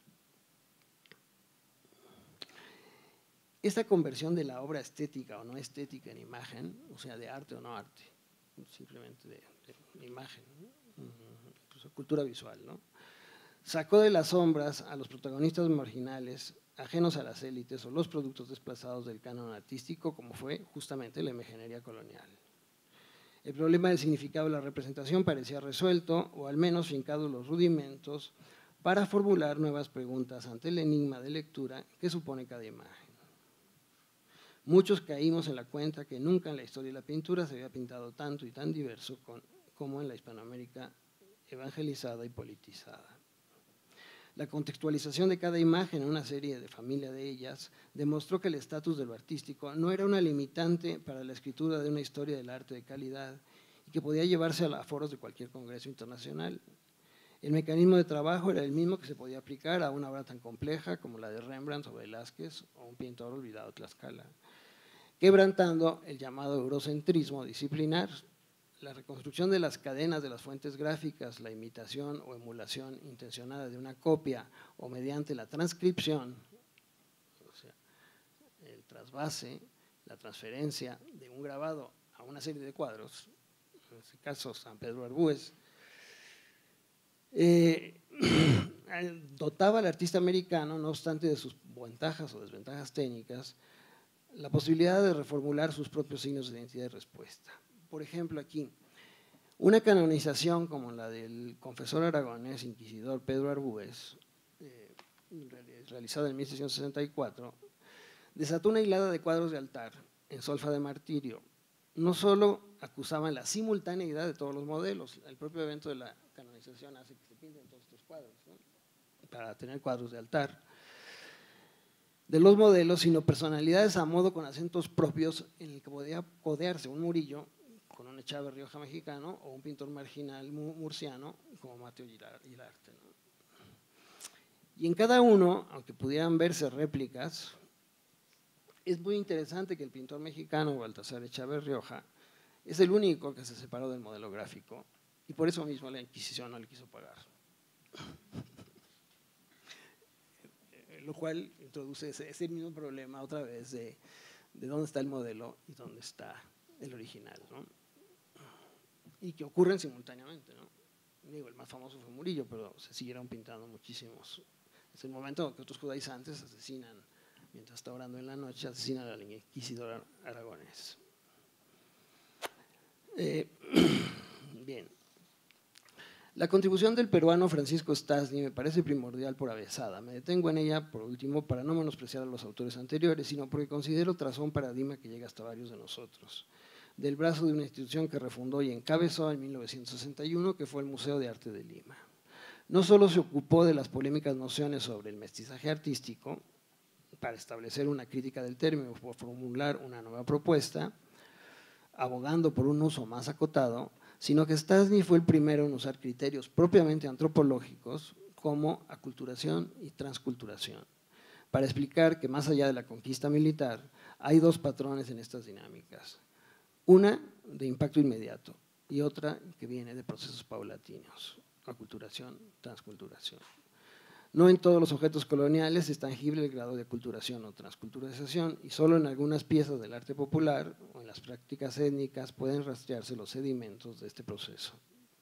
Esta conversión de la obra estética o no estética en imagen, o sea, de arte o no arte, simplemente de, de imagen, ¿no? Incluso cultura visual, ¿no? Sacó de las sombras a los protagonistas marginales, ajenos a las élites o los productos desplazados del canon artístico, como fue justamente la imaginería colonial. El problema del significado de la representación parecía resuelto, o al menos fincado los rudimentos, para formular nuevas preguntas ante el enigma de lectura que supone cada imagen. Muchos caímos en la cuenta que nunca en la historia de la pintura se había pintado tanto y tan diverso con, como en la Hispanoamérica evangelizada y politizada. La contextualización de cada imagen en una serie de familia de ellas demostró que el estatus de lo artístico no era una limitante para la escritura de una historia del arte de calidad y que podía llevarse a foros de cualquier congreso internacional. El mecanismo de trabajo era el mismo que se podía aplicar a una obra tan compleja como la de Rembrandt o Velázquez o un pintor olvidado, Tlaxcala, quebrantando el llamado eurocentrismo disciplinar. La reconstrucción de las cadenas de las fuentes gráficas, la imitación o emulación intencionada de una copia o mediante la transcripción, o sea, el trasvase, la transferencia de un grabado a una serie de cuadros, en este caso San Pedro Arbúes, eh, dotaba al artista americano, no obstante de sus ventajas o desventajas técnicas, la posibilidad de reformular sus propios signos de identidad y respuesta. Por ejemplo, aquí, una canonización como la del confesor aragonés inquisidor Pedro Arbúez, eh, realizada en mil seiscientos sesenta y cuatro, desató una hilada de cuadros de altar en solfa de martirio. No solo acusaban la simultaneidad de todos los modelos, el propio evento de la canonización hace que se pinten todos estos cuadros, ¿no?, para tener cuadros de altar de los modelos, sino personalidades a modo con acentos propios en el que podía codearse un Murillo con un Echave Rioja mexicano o un pintor marginal murciano como Mateo Girarte, ¿no? Y en cada uno, aunque pudieran verse réplicas, es muy interesante que el pintor mexicano Baltasar Echave Rioja es el único que se separó del modelo gráfico y por eso mismo la Inquisición no le quiso pagar. Lo cual introduce ese, ese mismo problema otra vez de, de dónde está el modelo y dónde está el original, ¿no? Y que ocurren simultáneamente, ¿no? Digo, el más famoso fue Murillo, pero se siguieron pintando muchísimos. Es el momento que otros judaizantes asesinan, mientras está orando en la noche, asesinan al inquisidor aragonés. Eh, bien. La contribución del peruano Francisco Stasny me parece primordial por avezada. Me detengo en ella, por último, para no menospreciar a los autores anteriores, sino porque considero trazó un paradigma que llega hasta varios de nosotros. Del brazo de una institución que refundó y encabezó en mil novecientos sesenta y uno, que fue el Museo de Arte de Lima. No solo se ocupó de las polémicas nociones sobre el mestizaje artístico, para establecer una crítica del término, por formular una nueva propuesta, abogando por un uso más acotado, sino que Stasny fue el primero en usar criterios propiamente antropológicos como aculturación y transculturación, para explicar que más allá de la conquista militar hay dos patrones en estas dinámicas, una de impacto inmediato y otra que viene de procesos paulatinos, aculturación, transculturación. No en todos los objetos coloniales es tangible el grado de aculturación o transculturización y solo en algunas piezas del arte popular o en las prácticas étnicas pueden rastrearse los sedimentos de este proceso.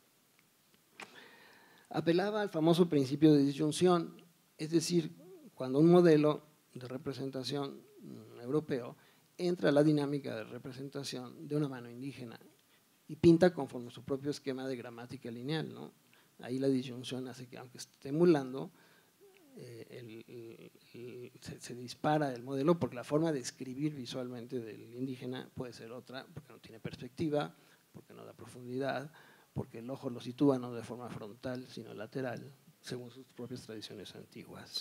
Apelaba al famoso principio de disyunción, es decir, cuando un modelo de representación europeo entra a la dinámica de representación de una mano indígena y pinta conforme su propio esquema de gramática lineal, ¿no? Ahí la disyunción hace que, aunque esté emulando, Eh, el, el, el, se, se dispara el modelo porque la forma de escribir visualmente del indígena puede ser otra, porque no tiene perspectiva, porque no da profundidad, porque el ojo lo sitúa no de forma frontal, sino lateral, según sus propias tradiciones antiguas.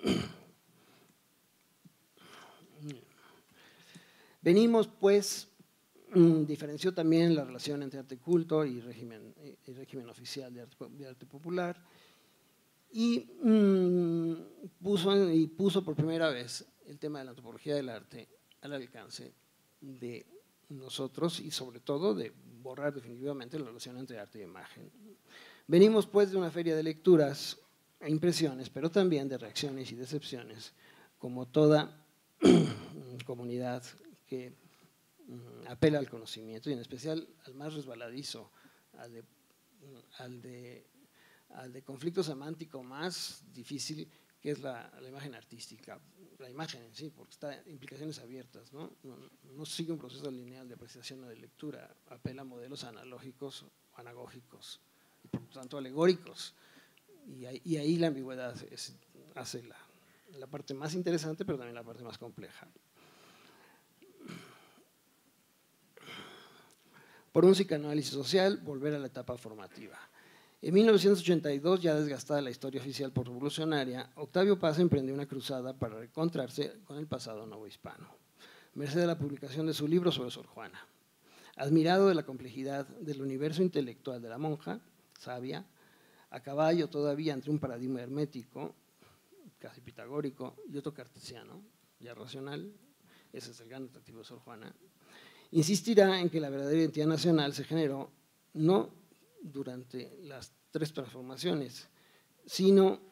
Venimos, pues, diferenció también la relación entre arte culto y régimen, y régimen oficial de arte, de arte popular, y, mmm, puso, y puso por primera vez el tema de la antropología del arte al alcance de nosotros y sobre todo de borrar definitivamente la relación entre arte y imagen. Venimos pues de una feria de lecturas e impresiones, pero también de reacciones y decepciones, como toda comunidad que mmm, apela al conocimiento y en especial al más resbaladizo, al de, al de al de conflicto semántico más difícil, que es la, la imagen artística, la imagen en sí, porque está en implicaciones abiertas, ¿no? No, no sigue un proceso lineal de apreciación o de lectura, apela a modelos analógicos o anagógicos, y por lo tanto alegóricos, y ahí, y ahí la ambigüedad es, hace la, la parte más interesante, pero también la parte más compleja. Por un psicoanálisis social, volver a la etapa formativa. En mil novecientos ochenta y dos, ya desgastada la historia oficial por revolucionaria, Octavio Paz emprendió una cruzada para reencontrarse con el pasado novohispano, merced a la publicación de su libro sobre Sor Juana. Admirado de la complejidad del universo intelectual de la monja, sabia, a caballo todavía entre un paradigma hermético, casi pitagórico, y otro cartesiano, ya racional, ese es el gran atractivo de Sor Juana, insistirá en que la verdadera identidad nacional se generó no durante las tres transformaciones, sino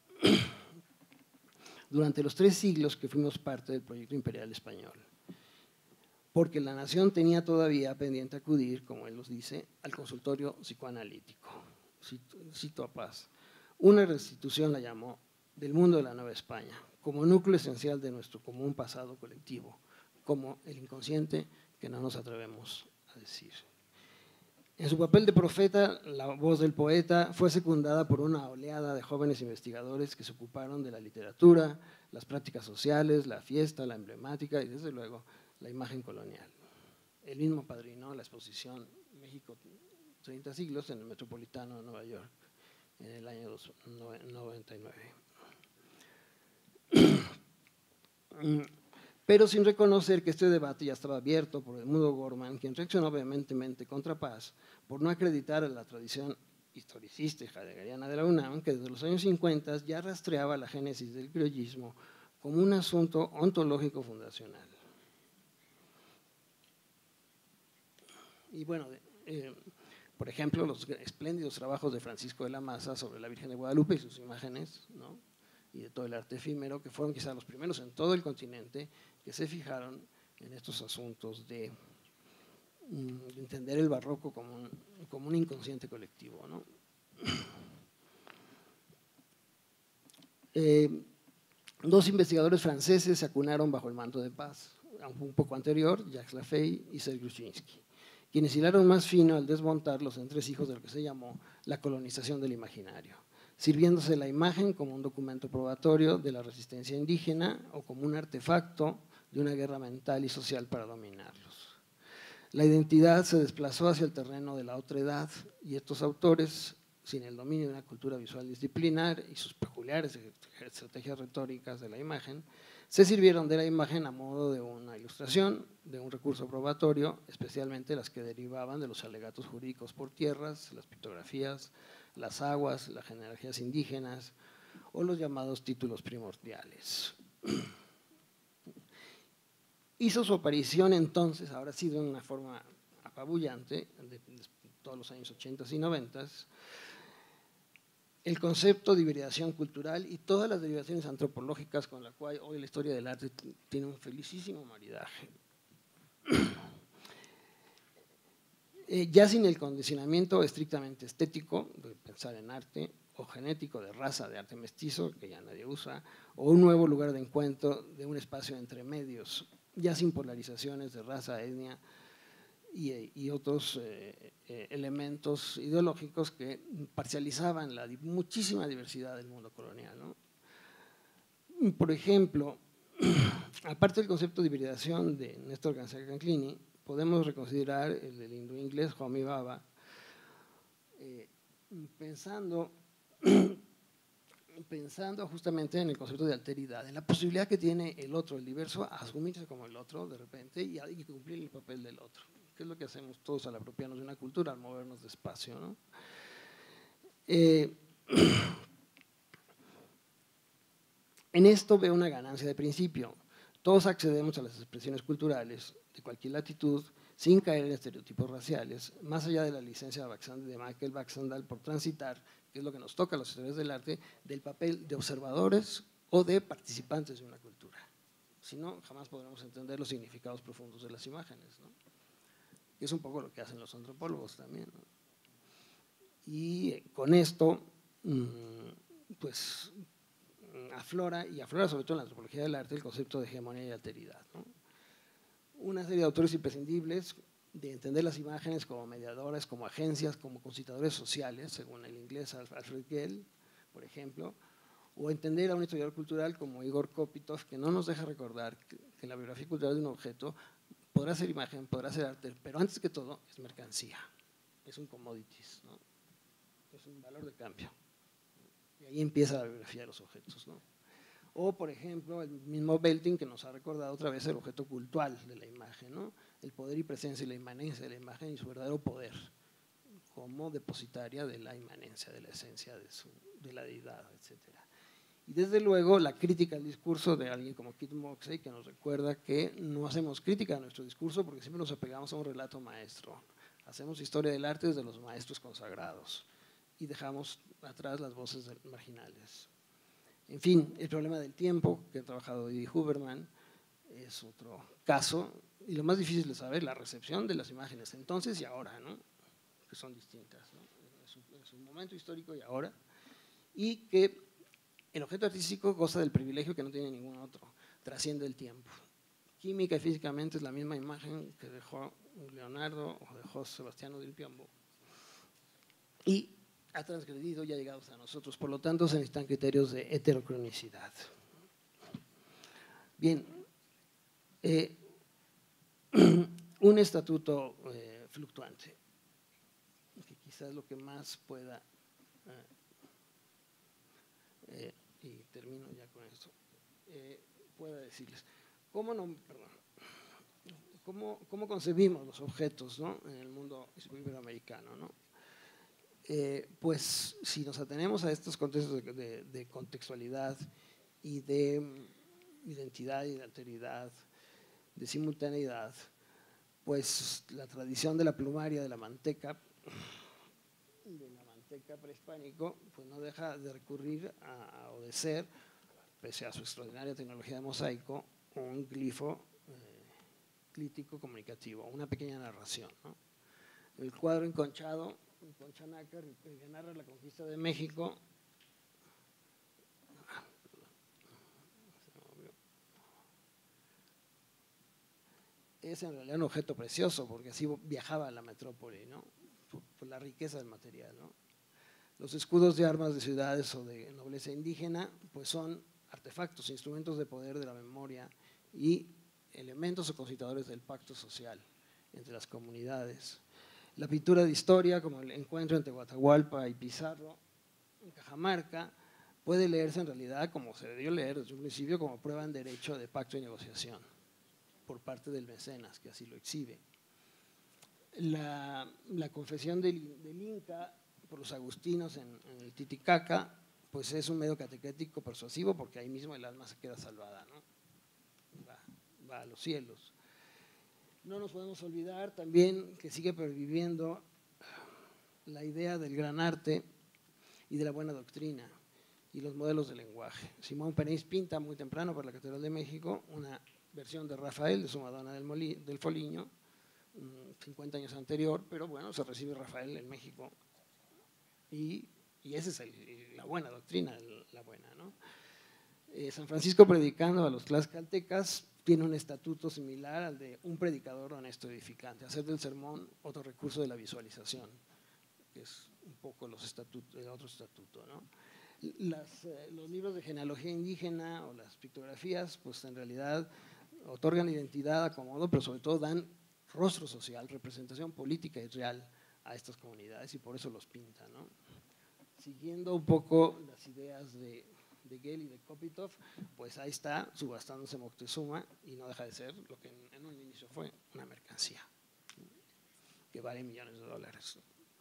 durante los tres siglos que fuimos parte del proyecto imperial español. Porque la nación tenía todavía pendiente acudir, como él nos dice, al consultorio psicoanalítico. Cito, cito a Paz. Una restitución la llamó del mundo de la Nueva España, como núcleo esencial de nuestro común pasado colectivo, como el inconsciente que no nos atrevemos a decir. En su papel de profeta, la voz del poeta fue secundada por una oleada de jóvenes investigadores que se ocuparon de la literatura, las prácticas sociales, la fiesta, la emblemática y desde luego la imagen colonial. Él mismo padrinó la exposición México treinta siglos en el Metropolitano de Nueva York en el año noventa y nueve. Pero sin reconocer que este debate ya estaba abierto por Edmundo Gorman, quien reaccionó vehementemente contra Paz por no acreditar a la tradición historicista y heideggeriana de la UNAM, que desde los años cincuenta ya rastreaba la génesis del criollismo como un asunto ontológico fundacional. Y bueno, eh, por ejemplo, los espléndidos trabajos de Francisco de la Maza sobre la Virgen de Guadalupe y sus imágenes, ¿no?, y de todo el arte efímero, que fueron quizás los primeros en todo el continente que se fijaron en estos asuntos de, de entender el barroco como un, como un inconsciente colectivo, ¿no? Eh, dos investigadores franceses se acunaron bajo el manto de Paz, un poco anterior, Jacques Lafay y Serge Gruszynski, quienes hilaron más fino al desmontar los entresijos de lo que se llamó la colonización del imaginario, sirviéndose la imagen como un documento probatorio de la resistencia indígena o como un artefacto de una guerra mental y social para dominarlos. La identidad se desplazó hacia el terreno de la otredad y estos autores, sin el dominio de una cultura visual disciplinar y sus peculiares estrategias retóricas de la imagen, se sirvieron de la imagen a modo de una ilustración, de un recurso probatorio, especialmente las que derivaban de los alegatos jurídicos por tierras, las pictografías, las aguas, las genealogías indígenas o los llamados títulos primordiales. Hizo su aparición entonces, ahora sí de una forma apabullante, de, de todos los años ochenta y noventa, el concepto de hibridación cultural y todas las derivaciones antropológicas con la cual hoy la historia del arte tiene un felicísimo maridaje. Eh, ya sin el condicionamiento estrictamente estético de pensar en arte, o genético de raza, de arte mestizo, que ya nadie usa, o un nuevo lugar de encuentro de un espacio entre medios, ya sin polarizaciones de raza, etnia y, y otros eh, eh, elementos ideológicos que parcializaban la muchísima diversidad del mundo colonial, ¿no? Por ejemplo, aparte del concepto de hibridación de Néstor Canclini, podemos reconsiderar el del hindú-inglés Homi Bhabha, eh, pensando, pensando justamente en el concepto de alteridad, en la posibilidad que tiene el otro, el diverso, a asumirse como el otro de repente y, a, y cumplir el papel del otro, que es lo que hacemos todos al apropiarnos de una cultura, al movernos despacio, ¿no? Eh, en esto veo una ganancia de principio. Todos accedemos a las expresiones culturales de cualquier latitud sin caer en estereotipos raciales, más allá de la licencia de Michael Baxandall por transitar, que es lo que nos toca a los historiadores del arte, del papel de observadores o de participantes de una cultura. Si no, jamás podremos entender los significados profundos de las imágenes, ¿no? Es un poco lo que hacen los antropólogos también, ¿no? Y con esto, pues aflora, y aflora sobre todo en la antropología del arte, el concepto de hegemonía y alteridad, ¿no? Una serie de autores imprescindibles de entender las imágenes como mediadoras, como agencias, como concitadores sociales, según el inglés Alfred Gell, por ejemplo, o entender a un historiador cultural como Igor Kopitov, que no nos deja recordar que, que la biografía cultural de un objeto podrá ser imagen, podrá ser arte, pero antes que todo es mercancía, es un commodities, ¿no? Es un valor de cambio. Y ahí empieza la biografía de los objetos, ¿no? O, por ejemplo, el mismo Belting, que nos ha recordado otra vez el objeto cultural de la imagen, ¿no? El poder y presencia y la inmanencia de la imagen y su verdadero poder como depositaria de la inmanencia, de la esencia de, su, de la deidad, etcétera. Y desde luego la crítica al discurso de alguien como Keith Moxey, que nos recuerda que no hacemos crítica a nuestro discurso porque siempre nos apegamos a un relato maestro. Hacemos historia del arte desde los maestros consagrados y dejamos atrás las voces marginales. En fin, el problema del tiempo, que ha trabajado Didi Huberman, es otro caso, y lo más difícil de saber, la recepción de las imágenes entonces y ahora, ¿no? Que son distintas, ¿no? Es un, es un momento histórico y ahora, y que el objeto artístico goza del privilegio que no tiene ningún otro, trasciende el tiempo. química y físicamente es la misma imagen que dejó Leonardo o dejó Sebastiano del Piombo. Y ha transgredido y ha llegado hasta nosotros. Por lo tanto, se necesitan criterios de heterocronicidad. Bien, eh, un estatuto eh, fluctuante, que quizás es lo que más pueda, eh, eh, y termino ya con esto, eh, pueda decirles. ¿Cómo, no, perdón, cómo, cómo concebimos los objetos, ¿no?, en el mundo iberoamericano, ¿no? Eh, pues si nos atenemos a estos contextos de, de, de contextualidad y de um, identidad y de alteridad, de simultaneidad, pues la tradición de la plumaria, de la manteca, de la manteca prehispánico, pues no deja de recurrir a, a o de ser, pese a su extraordinaria tecnología de mosaico, un glifo eh, clítico comunicativo, una pequeña narración, ¿no? El cuadro enconchado, Concha Nácar, que narra la conquista de México, es en realidad un objeto precioso, porque así viajaba a la metrópoli, ¿no?, por, por la riqueza del material, ¿no? Los escudos de armas de ciudades o de nobleza indígena, pues son artefactos, instrumentos de poder de la memoria y elementos opositadores del pacto social entre las comunidades. La pintura de historia, como el encuentro entre Guatahualpa y Pizarro en Cajamarca, puede leerse en realidad, como se debió leer desde un principio, como prueba en derecho de pacto y negociación por parte del mecenas, que así lo exhibe. La, la confesión del, del Inca por los agustinos en, en el Titicaca, pues es un medio catequético persuasivo, porque ahí mismo el alma se queda salvada, ¿no? Va, va a los cielos. No nos podemos olvidar también que sigue perviviendo la idea del gran arte y de la buena doctrina y los modelos de lenguaje. Simón Penéis pinta muy temprano para la Catedral de México una versión de Rafael de su Madonna del, Molí, del Foliño, cincuenta años anterior, pero bueno, se recibe Rafael en México y, y esa es el, la buena doctrina, la buena, ¿no? Eh, San Francisco, predicando a los tlaxcaltecas, tiene un estatuto similar al de un predicador honesto edificante, hacer del sermón otro recurso de la visualización, que es un poco los estatutos, el otro estatuto, ¿no? Las, eh, los libros de genealogía indígena o las pictografías, pues en realidad otorgan identidad, acomodo, pero sobre todo dan rostro social, representación política y real a estas comunidades, y por eso los pinta, ¿no? Siguiendo un poco las ideas de de Gell y de Kopitov, pues ahí está subastándose Moctezuma y no deja de ser lo que en, en un inicio fue una mercancía que vale millones de dólares.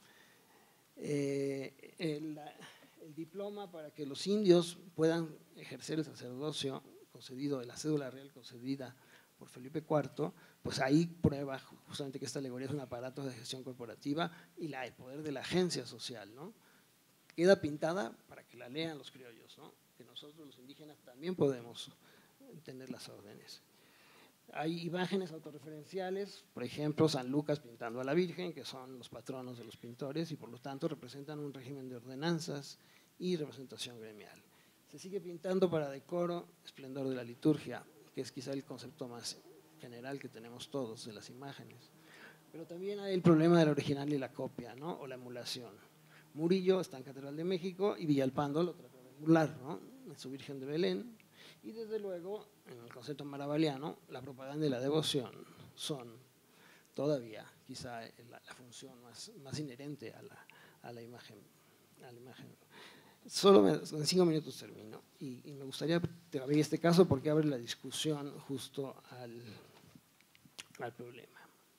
Eh, el, el diploma para que los indios puedan ejercer el sacerdocio concedido, de la cédula real concedida por Felipe cuarto, pues ahí prueba justamente que esta alegoría es un aparato de gestión corporativa y la, el poder de la agencia social, ¿no? Queda pintada para que la lean los criollos, ¿no?, que nosotros los indígenas también podemos tener las órdenes. Hay imágenes autorreferenciales, por ejemplo, San Lucas pintando a la Virgen, que son los patronos de los pintores y por lo tanto representan un régimen de ordenanzas y representación gremial. Se sigue pintando para decoro, esplendor de la liturgia, que es quizá el concepto más general que tenemos todos de las imágenes. Pero también hay el problema del original y la copia, ¿no?, o la emulación. Murillo está en Catedral de México y Villalpando lo trató de emular, ¿no?, en su Virgen de Belén, y desde luego en el concepto maravaliano la propaganda y la devoción son todavía quizá la, la función más, más inherente a la, a la imagen, a la imagen. Solo me, en cinco minutos termino y, y me gustaría abrir este caso porque abre la discusión justo al, al problema.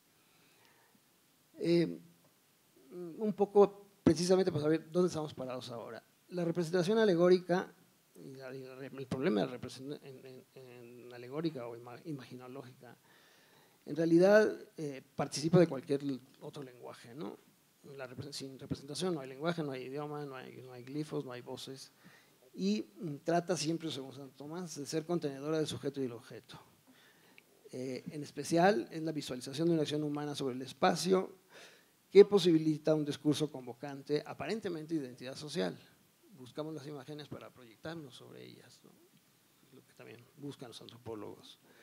Eh, un poco precisamente para saber dónde estamos parados ahora. La representación alegórica y, la, y la, el problema de la representación en, en, en alegórica o imaginológica en realidad eh, participa de cualquier otro lenguaje, ¿no? La, sin representación no hay lenguaje, no hay idioma, no hay, no hay glifos, no hay voces, y trata siempre, según Santo Tomás, de ser contenedora del sujeto y del objeto. Eh, en especial es la visualización de una acción humana sobre el espacio que posibilita un discurso convocante aparentemente de identidad social. Buscamos las imágenes para proyectarnos sobre ellas, ¿no?, lo que también buscan los antropólogos.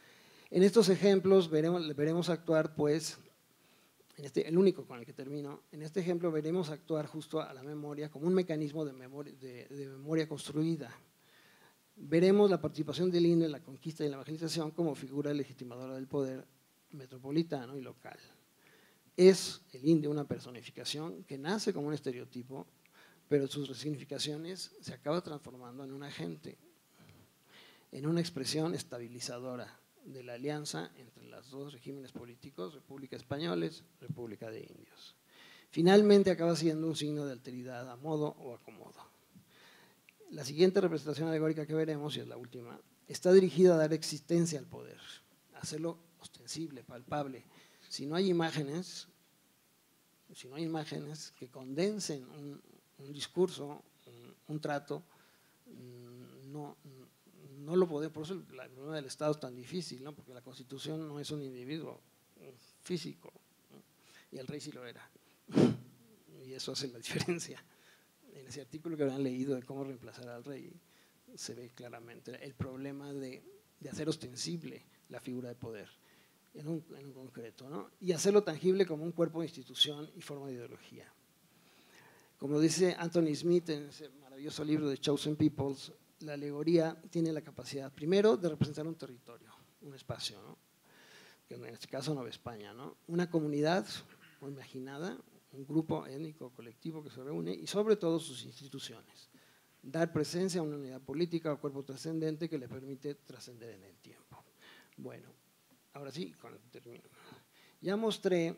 En estos ejemplos veremos, veremos actuar, pues, en este, el único con el que termino, en este ejemplo veremos actuar justo a la memoria como un mecanismo de memoria, de, de memoria construida. Veremos la participación del indio en la conquista y la evangelización como figura legitimadora del poder metropolitano y local. Es el indio una personificación que nace como un estereotipo, pero sus resignificaciones se acaba transformando en un agente, en una expresión estabilizadora de la alianza entre los dos regímenes políticos, República Españoles, República de Indios. Finalmente acaba siendo un signo de alteridad a modo o acomodo. La siguiente representación alegórica que veremos, y es la última, está dirigida a dar existencia al poder, a hacerlo ostensible, palpable. Si no hay imágenes, si no hay imágenes que condensen un, un discurso, un, un trato, no, no lo podemos, por eso el problema del Estado es tan difícil, ¿no? Porque la Constitución no es un individuo físico, ¿no? Y el rey sí lo era, y eso hace la diferencia. En ese artículo que habrán leído de cómo reemplazar al rey, se ve claramente el problema de, de hacer ostensible la figura de poder en un, en un concreto, ¿no? Y hacerlo tangible como un cuerpo de institución y forma de ideología. Como dice Anthony Smith en ese maravilloso libro de Chosen Peoples, la alegoría tiene la capacidad, primero, de representar un territorio, un espacio, ¿no? Que en este caso Nueva España, ¿no? Una comunidad imaginada, un grupo étnico colectivo que se reúne y sobre todo sus instituciones. Dar presencia a una unidad política o cuerpo trascendente que le permite trascender en el tiempo. Bueno, ahora sí, con el termino. Ya mostré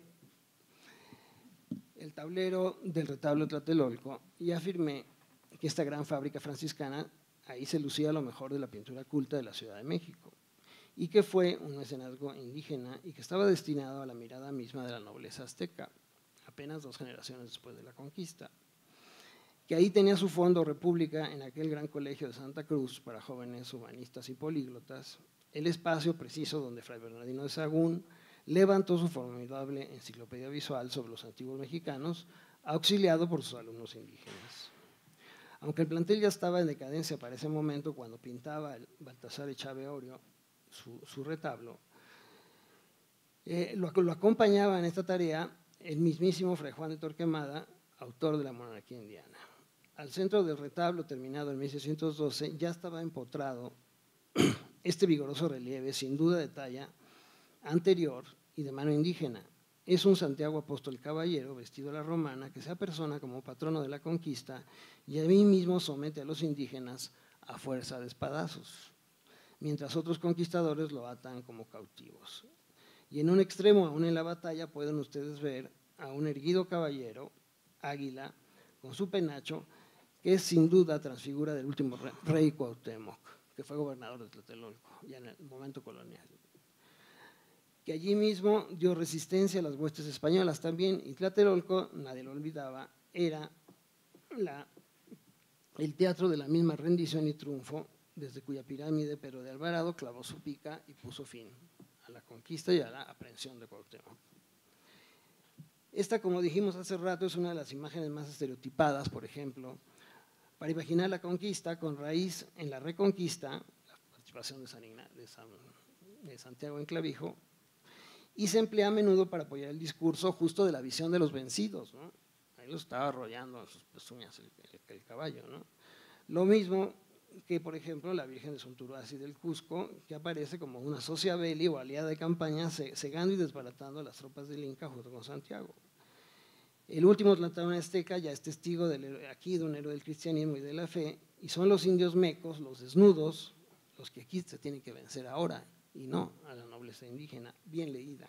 el tablero del retablo de Tlatelolco y afirmé que esta gran fábrica franciscana, ahí se lucía lo mejor de la pintura culta de la Ciudad de México y que fue un mecenazgo indígena y que estaba destinado a la mirada misma de la nobleza azteca, apenas dos generaciones después de la conquista, que ahí tenía su fondo República en aquel gran colegio de Santa Cruz para jóvenes humanistas y políglotas, el espacio preciso donde Fray Bernardino de Sahagún levantó su formidable enciclopedia visual sobre los antiguos mexicanos, auxiliado por sus alumnos indígenas. Aunque el plantel ya estaba en decadencia para ese momento, cuando pintaba el Baltasar Echave Orio su, su retablo, eh, lo, lo acompañaba en esta tarea el mismísimo Fray Juan de Torquemada, autor de la monarquía indiana. Al centro del retablo, terminado en mil seiscientos doce, ya estaba empotrado este vigoroso relieve, sin duda de talla anterior y de mano indígena. Es un Santiago Apóstol Caballero, vestido a la romana, que se apersona como patrono de la conquista y a mí mismo somete a los indígenas a fuerza de espadazos, mientras otros conquistadores lo atan como cautivos. Y en un extremo, aún en la batalla, pueden ustedes ver a un erguido caballero, águila, con su penacho, que es sin duda transfigura del último rey Cuauhtémoc, que fue gobernador de Tlatelolco, ya en el momento colonial. Que allí mismo dio resistencia a las huestes españolas también, y Tlatelolco, nadie lo olvidaba, era la, el teatro de la misma rendición y triunfo, desde cuya pirámide Pedro de Alvarado clavó su pica y puso fin a la conquista y a la aprehensión de Cuauhtémoc. Esta, como dijimos hace rato, es una de las imágenes más estereotipadas, por ejemplo, para imaginar la conquista con raíz en la reconquista, la participación de, San Ignacio, de, San, de Santiago en Clavijo, y se emplea a menudo para apoyar el discurso justo de la visión de los vencidos, ¿no? Ahí lo estaba arrollando en sus pezuñas el, el, el caballo, ¿no? Lo mismo que, por ejemplo, la Virgen de Sonturuasi del Cusco, que aparece como una socia belli o aliada de campaña, cegando y desbaratando a las tropas del Inca junto con Santiago. El último Tlatoani azteca ya es testigo del, aquí de un héroe del cristianismo y de la fe, y son los indios mecos, los desnudos, los que aquí se tienen que vencer ahora, y no a la nobleza indígena, bien leída.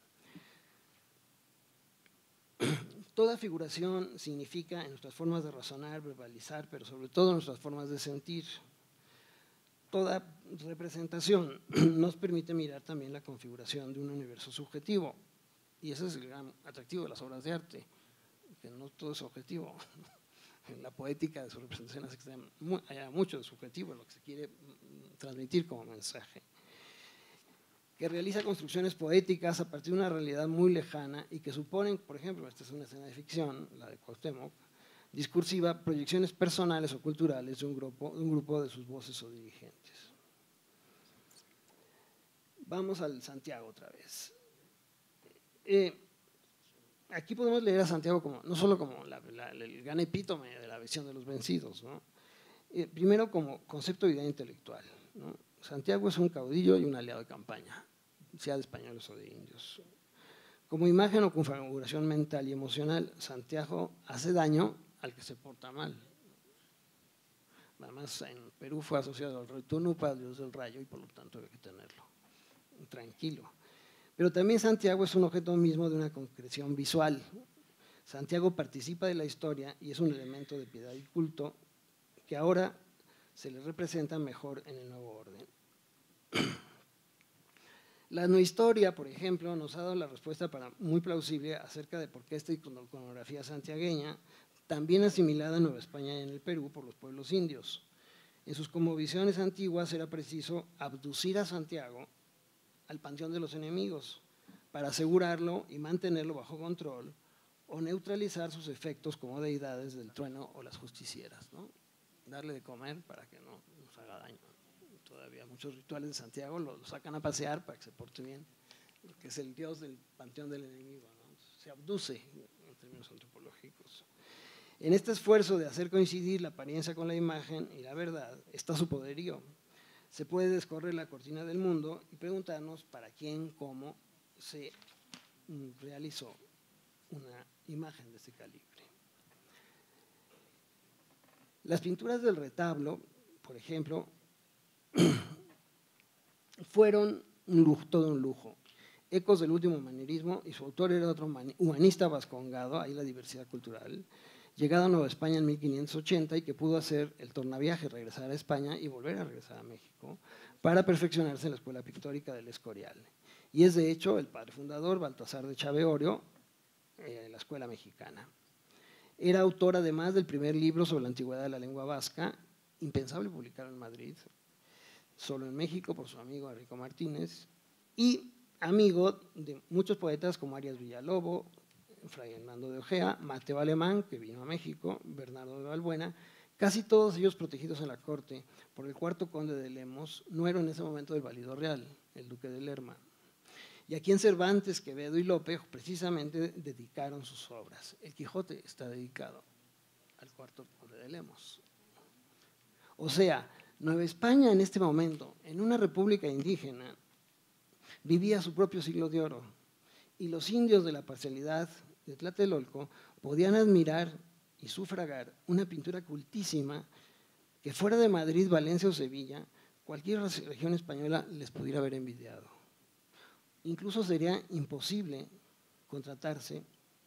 Toda figuración significa en nuestras formas de razonar, verbalizar, pero sobre todo en nuestras formas de sentir. Toda representación nos permite mirar también la configuración de un universo subjetivo, y ese es el gran atractivo de las obras de arte, que no todo es objetivo. En la poética de sus representaciones existen hay mucho de subjetivo en lo que se quiere transmitir como mensaje, que realiza construcciones poéticas a partir de una realidad muy lejana y que suponen, por ejemplo, esta es una escena de ficción, la de Cuauhtémoc, discursiva, proyecciones personales o culturales de un grupo de, un grupo de sus voces o dirigentes. Vamos al Santiago otra vez. Eh, aquí podemos leer a Santiago como, no solo como la, la, el gran epítome de la visión de los vencidos, ¿no? Eh, primero como concepto de idea intelectual, ¿no? Santiago es un caudillo y un aliado de campaña, sea de españoles o de indios. Como imagen o configuración mental y emocional, Santiago hace daño al que se porta mal. Además, en Perú fue asociado al rey Tunupa, al dios del rayo, y por lo tanto hay que tenerlo tranquilo. Pero también Santiago es un objeto mismo de una concreción visual. Santiago participa de la historia y es un elemento de piedad y culto que ahora se le representa mejor en el nuevo orden. La etnohistoria, por ejemplo, nos ha dado la respuesta para, muy plausible acerca de por qué esta iconografía santiagueña, también asimilada en Nueva España y en el Perú por los pueblos indios. En sus cosmovisiones antiguas era preciso abducir a Santiago al panteón de los enemigos para asegurarlo y mantenerlo bajo control o neutralizar sus efectos como deidades del trueno o las justicieras, ¿no? Darle de comer para que no nos haga daño. Todavía muchos rituales de Santiago lo, lo sacan a pasear para que se porte bien, porque es el dios del panteón del enemigo, ¿no? Se abduce en términos antropológicos. En este esfuerzo de hacer coincidir la apariencia con la imagen y la verdad está su poderío. Se puede descorrer la cortina del mundo y preguntarnos para quién, cómo se realizó una imagen de este calibre. Las pinturas del retablo, por ejemplo, fueron un lujo, todo un lujo. Ecos del último manierismo, y su autor era otro humanista vascongado, ahí la diversidad cultural, llegado a Nueva España en mil quinientos ochenta y que pudo hacer el tornaviaje, regresar a España y volver a regresar a México para perfeccionarse en la Escuela Pictórica del Escorial. Y es de hecho el padre fundador, Baltasar de Chaveorio, eh, la Escuela Mexicana. Era autor además del primer libro sobre la antigüedad de la lengua vasca, impensable publicarlo en Madrid, solo en México por su amigo Enrico Martínez, y amigo de muchos poetas como Arias Villalobo, Fray Hernando de Ojea, Mateo Alemán, que vino a México, Bernardo de Balbuena, casi todos ellos protegidos en la corte por el cuarto conde de Lemos, nuero en ese momento del valido real, el duque de Lerma. Y aquí en Cervantes, Quevedo y Lope precisamente dedicaron sus obras. El Quijote está dedicado al cuarto conde de Lemos. O sea, Nueva España en este momento, en una república indígena, vivía su propio siglo de oro y los indios de la parcialidad de Tlatelolco podían admirar y sufragar una pintura cultísima que fuera de Madrid, Valencia o Sevilla, cualquier región española les pudiera haber envidiado. Incluso sería imposible contratarse,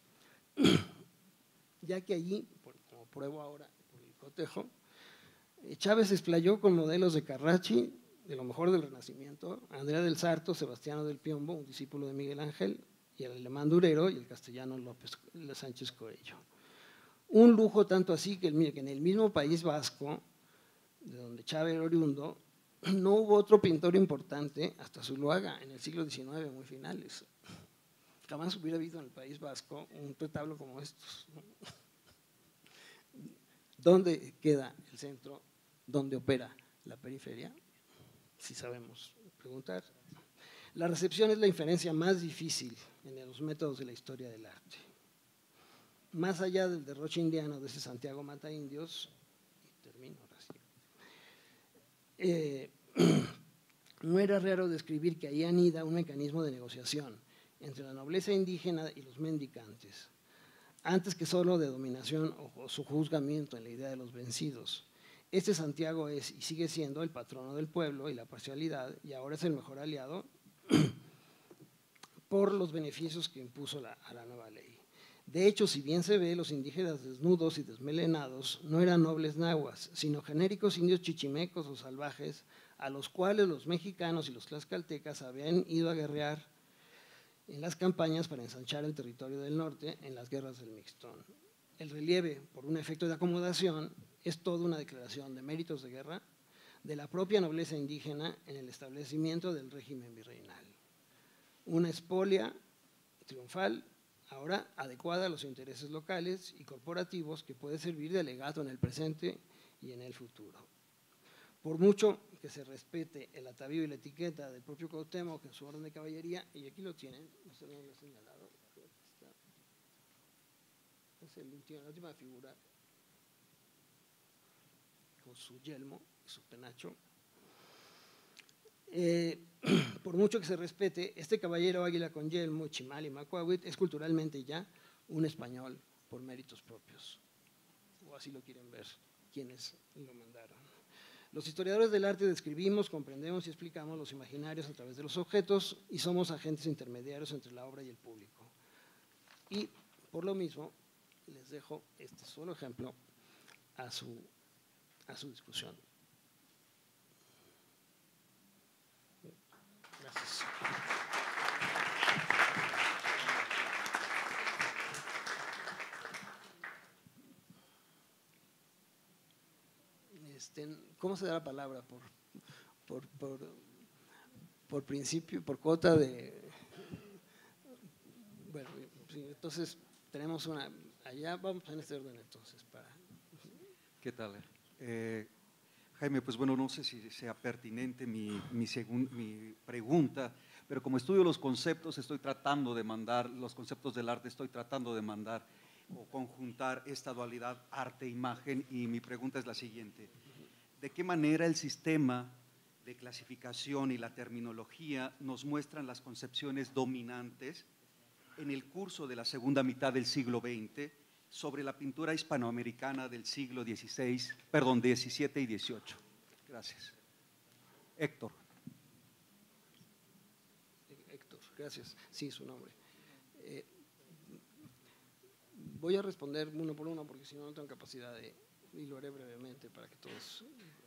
ya que allí, como pruebo ahora por el cotejo, Chávez se explayó con modelos de Carracci, de lo mejor del Renacimiento, Andrea del Sarto, Sebastiano del Piombo, un discípulo de Miguel Ángel, y el alemán Durero y el castellano López Sánchez Coello. Un lujo tanto así que, mire, que en el mismo País Vasco, de donde Chávez era oriundo, no hubo otro pintor importante hasta Zuloaga en el siglo diecinueve, muy finales. Jamás hubiera habido en el País Vasco un retablo como estos, ¿no? ¿Dónde queda el centro? ¿Dónde opera la periferia? Si sabemos preguntar. La recepción es la inferencia más difícil en los métodos de la historia del arte. Más allá del derroche indiano de ese Santiago mata indios, y termino ahora sí, eh, no era raro describir que ahí anida un mecanismo de negociación entre la nobleza indígena y los mendicantes, antes que solo de dominación o sojuzgamiento en la idea de los vencidos. Este Santiago es y sigue siendo el patrono del pueblo y la parcialidad, y ahora es el mejor aliado por los beneficios que impuso la, a la nueva ley. De hecho, si bien se ve, los indígenas desnudos y desmelenados no eran nobles nahuas, sino genéricos indios chichimecos o salvajes, a los cuales los mexicanos y los tlaxcaltecas habían ido a guerrear en las campañas para ensanchar el territorio del norte en las guerras del Mixtón. El relieve, por un efecto de acomodación, es toda una declaración de méritos de guerra de la propia nobleza indígena en el establecimiento del régimen virreinal. Una expolia triunfal, ahora adecuada a los intereses locales y corporativos, que puede servir de alegato en el presente y en el futuro. Por mucho que se respete el atavío y la etiqueta del propio Cuauhtémoc en su orden de caballería, y aquí lo tienen, no sé, no lo he señalado, aquí está. Es el último, la última figura, con su yelmo y su penacho. Eh, por mucho que se respete, este caballero águila con yelmo, Chimali Macuahuit, es culturalmente ya un español por méritos propios, o así lo quieren ver quienes lo mandaron. Los historiadores del arte describimos, comprendemos y explicamos los imaginarios a través de los objetos y somos agentes intermediarios entre la obra y el público. Y por lo mismo, les dejo este solo ejemplo a su, a su discusión. Gracias. Este, ¿Cómo se da la palabra? Por, por, por, por principio, por cuota de… Bueno, sí, entonces tenemos una… Allá vamos en este orden entonces. Para… ¿Qué tal? Eh, Jaime, pues bueno, no sé si sea pertinente mi, mi, segun, mi pregunta, pero como estudio los conceptos, estoy tratando de mandar, los conceptos del arte, estoy tratando de mandar o conjuntar esta dualidad arte-imagen, y mi pregunta es la siguiente: ¿de qué manera el sistema de clasificación y la terminología nos muestran las concepciones dominantes en el curso de la segunda mitad del siglo veinte sobre la pintura hispanoamericana del siglo dieciséis, perdón, diecisiete y dieciocho? Gracias. Héctor. Héctor, gracias. Sí, su nombre. Eh, voy a responder uno por uno porque si no, no tengo capacidad de… y lo haré brevemente para que todos…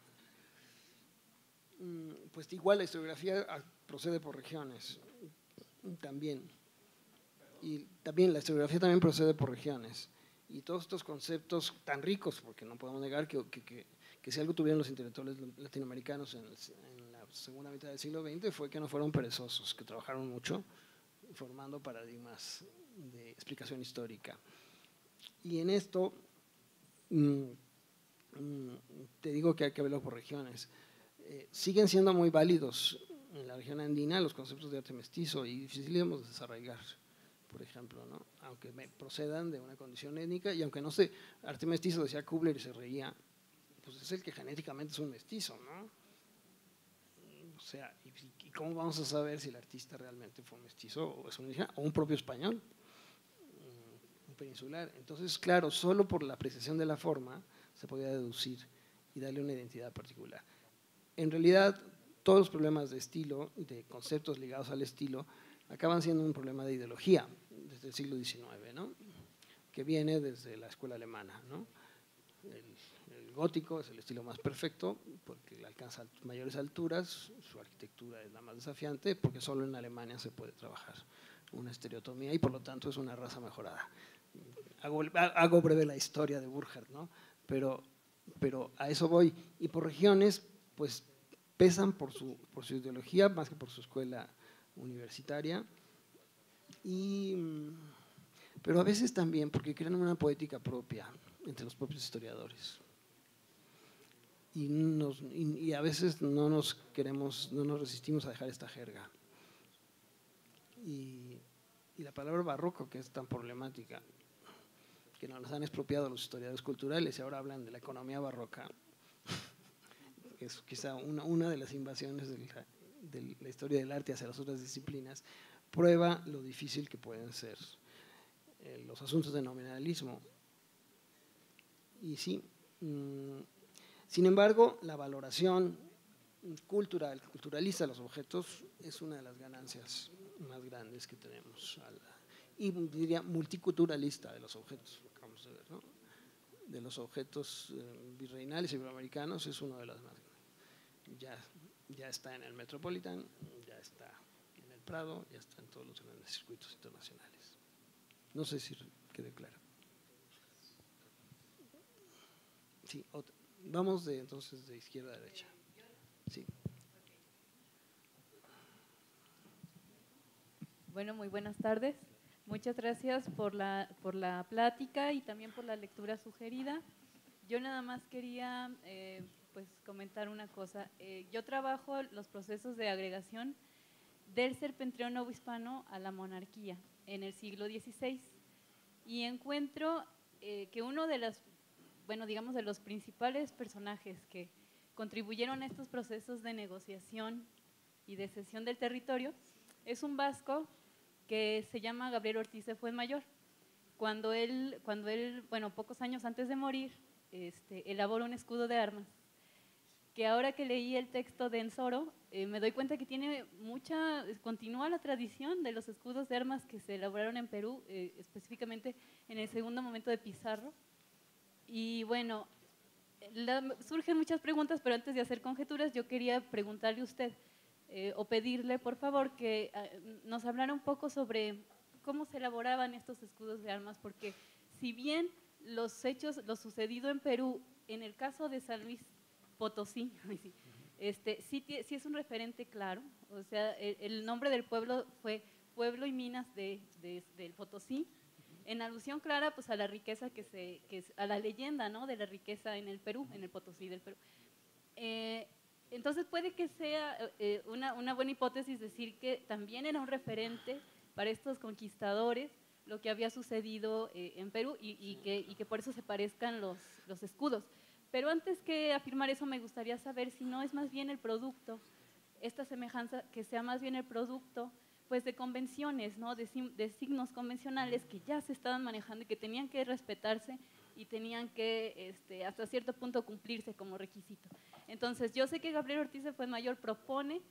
Pues igual la historiografía procede por regiones, también. Y también la historiografía también procede por regiones. Y todos estos conceptos tan ricos, porque no podemos negar que, que, que, que si algo tuvieron los intelectuales latinoamericanos en, el, en la segunda mitad del siglo veinte fue que no fueron perezosos, que trabajaron mucho formando paradigmas de explicación histórica. Y en esto, mmm, mmm, te digo que hay que verlo por regiones. Eh, siguen siendo muy válidos en la región andina los conceptos de arte mestizo y dificilísimos de desarraigar, por ejemplo, ¿no? Aunque me procedan de una condición étnica y aunque no sé, arte mestizo, decía Kubler y se reía, pues es el que genéticamente es un mestizo, ¿no? O sea, ¿y, y cómo vamos a saber si el artista realmente fue un mestizo o es un indígena o un propio español, un peninsular? Entonces, claro, solo por la apreciación de la forma se podía deducir y darle una identidad particular. En realidad, todos los problemas de estilo y de conceptos ligados al estilo acaban siendo un problema de ideología desde el siglo diecinueve, ¿no? Que viene desde la escuela alemana, ¿no? El, el gótico es el estilo más perfecto porque alcanza mayores alturas, su arquitectura es la más desafiante porque solo en Alemania se puede trabajar una estereotomía y por lo tanto es una raza mejorada. Hago, hago breve la historia de Burckhardt, ¿no? Pero, pero a eso voy. Y por regiones, pues pesan por su, por su ideología más que por su escuela universitaria, y, pero a veces también porque crean una poética propia entre los propios historiadores. Y, nos, y, y a veces no nos queremos, no nos resistimos a dejar esta jerga. Y, y la palabra barroco, que es tan problemática, que nos han expropiado los historiadores culturales y ahora hablan de la economía barroca, es quizá una, una de las invasiones de la, de la historia del arte hacia las otras disciplinas, prueba lo difícil que pueden ser eh, los asuntos de nominalismo. Y sí, mmm, sin embargo, la valoración cultural, culturalista de los objetos es una de las ganancias más grandes que tenemos, a la, y diría multiculturalista de los objetos, lo acabamos de ver, ¿no? De los objetos eh, virreinales iberoamericanos es uno de los más grandes. Ya, ya está en el Metropolitan, ya está en el Prado, ya está en todos los grandes circuitos internacionales. No sé si quede claro. Sí, otra. Vamos de, entonces de izquierda a derecha. Sí. Bueno, muy buenas tardes. Muchas gracias por la, por la plática y también por la lectura sugerida. Yo nada más quería… Eh, pues comentar una cosa. Eh, yo trabajo los procesos de agregación del serpentreo novohispano a la monarquía en el siglo dieciséis y encuentro eh, que uno de las, bueno, digamos de los principales personajes que contribuyeron a estos procesos de negociación y de cesión del territorio es un vasco que se llama Gabriel Ortiz de Fuenmayor. Cuando él, cuando él, bueno, pocos años antes de morir, este, elabora un escudo de armas, que ahora que leí el texto de Ensoro, eh, me doy cuenta que tiene mucha, continúa la tradición de los escudos de armas que se elaboraron en Perú, eh, específicamente en el segundo momento de Pizarro. Y bueno, la, surgen muchas preguntas, pero antes de hacer conjeturas, yo quería preguntarle a usted, eh, o pedirle, por favor, que eh, nos hablara un poco sobre cómo se elaboraban estos escudos de armas, porque si bien los hechos, lo sucedido en Perú, en el caso de San Luis Potosí, este, sí, sí es un referente claro, o sea, el, el nombre del pueblo fue Pueblo y Minas de, de, del Potosí, en alusión clara pues a la riqueza que se, que es, a la leyenda, ¿no?, de la riqueza en el Perú, en el Potosí del Perú. Eh, entonces puede que sea eh, una, una buena hipótesis decir que también era un referente para estos conquistadores lo que había sucedido eh, en Perú y, y, que, y que por eso se parezcan los, los escudos. Pero antes que afirmar eso, me gustaría saber si no es más bien el producto, esta semejanza, que sea más bien el producto pues, de convenciones, ¿no?, de, de signos convencionales que ya se estaban manejando y que tenían que respetarse y tenían que, este, hasta cierto punto, cumplirse como requisito. Entonces, yo sé que Gabriel Ortiz de Fuenmayor propone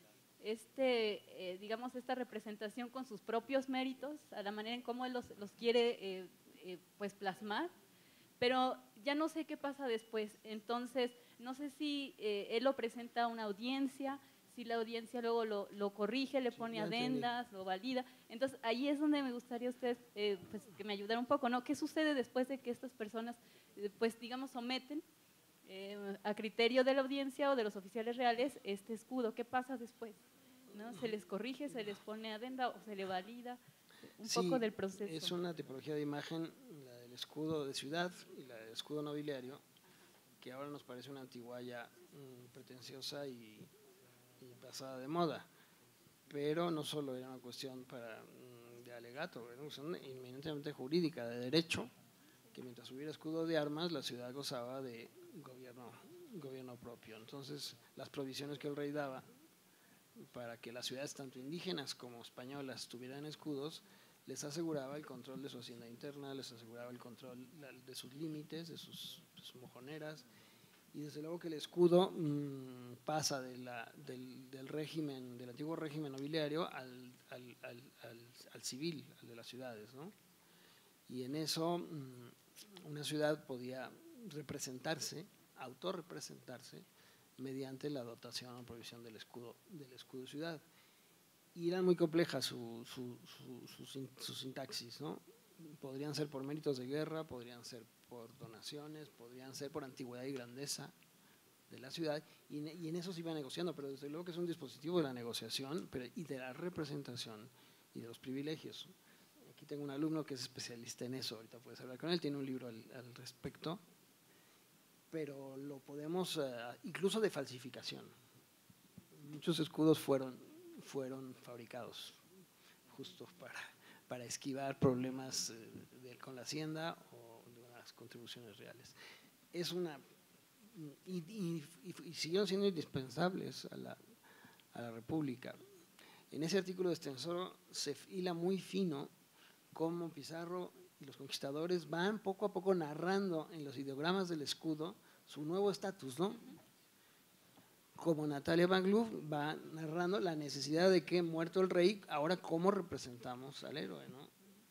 este, eh, digamos, esta representación con sus propios méritos, a la manera en cómo él los, los quiere eh, eh, pues, plasmar, pero ya no sé qué pasa después. Entonces, no sé si eh, él lo presenta a una audiencia, si la audiencia luego lo, lo corrige, le pone sí, adendas, lo valida. Entonces, ahí es donde me gustaría a usted eh, pues, que me ayudara un poco, ¿no? ¿Qué sucede después de que estas personas, eh, pues, digamos, someten eh, a criterio de la audiencia o de los oficiales reales este escudo? ¿Qué pasa después? ¿No? ¿Se les corrige, se les pone adenda o se le valida? Un sí, poco del proceso. Es una tipología de imagen, la del escudo de ciudad y la del escudo nobiliario, que ahora nos parece una antigualla mmm, pretenciosa y, y pasada de moda, pero no solo era una cuestión para, mmm, de alegato, era una cuestión inminentemente jurídica, de derecho, que mientras hubiera escudo de armas la ciudad gozaba de gobierno, gobierno propio. Entonces las provisiones que el rey daba para que las ciudades tanto indígenas como españolas tuvieran escudos, les aseguraba el control de su hacienda interna, les aseguraba el control de sus límites, de sus, de sus mojoneras, y desde luego que el escudo mmm, pasa de la, del, del régimen, del antiguo régimen nobiliario al, al, al, al, al civil, al de las ciudades, ¿no? Y en eso mmm, una ciudad podía representarse, autorrepresentarse, mediante la dotación o provisión del escudo, del escudo ciudad. Y era muy compleja su, su, su, su, su sintaxis, ¿no? Podrían ser por méritos de guerra, podrían ser por donaciones, podrían ser por antigüedad y grandeza de la ciudad, y, y en eso se iba negociando, pero desde luego que es un dispositivo de la negociación pero, y de la representación y de los privilegios. Aquí tengo un alumno que es especialista en eso, ahorita puedes hablar con él, tiene un libro al, al respecto, pero lo podemos, uh, incluso de falsificación. Muchos escudos fueron, fueron fabricados justo para, para esquivar problemas uh, de, con la hacienda o de las contribuciones reales. Es una, y, y, y siguieron siendo indispensables a la, a la República. En ese artículo de Estenssoro se hila muy fino cómo Pizarro y los conquistadores van poco a poco narrando en los ideogramas del escudo su nuevo estatus, ¿no? Como Natalia Van Loo va narrando la necesidad de que, muerto el rey, ahora cómo representamos al héroe, ¿no?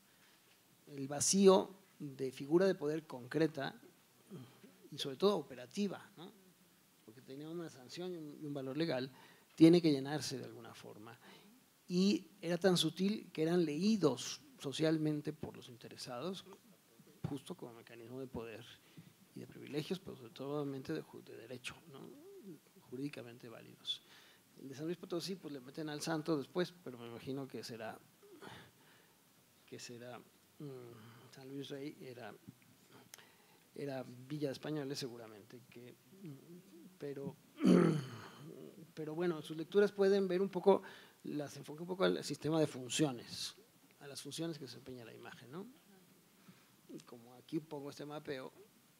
El vacío de figura de poder concreta y sobre todo operativa, ¿no? Porque tenía una sanción y un, y un valor legal, tiene que llenarse de alguna forma. Y era tan sutil que eran leídos socialmente por los interesados, justo como mecanismo de poder y de privilegios, pero sobre todo de, de derecho, ¿no? Jurídicamente válidos. El de San Luis Potosí pues le meten al santo después, pero me imagino que será que será mmm, San Luis Rey era, era Villa de Españoles seguramente, que, pero, pero bueno, sus lecturas pueden ver un poco, las enfoca un poco al sistema de funciones, a las funciones que desempeña la imagen, ¿no? Y como aquí pongo este mapeo,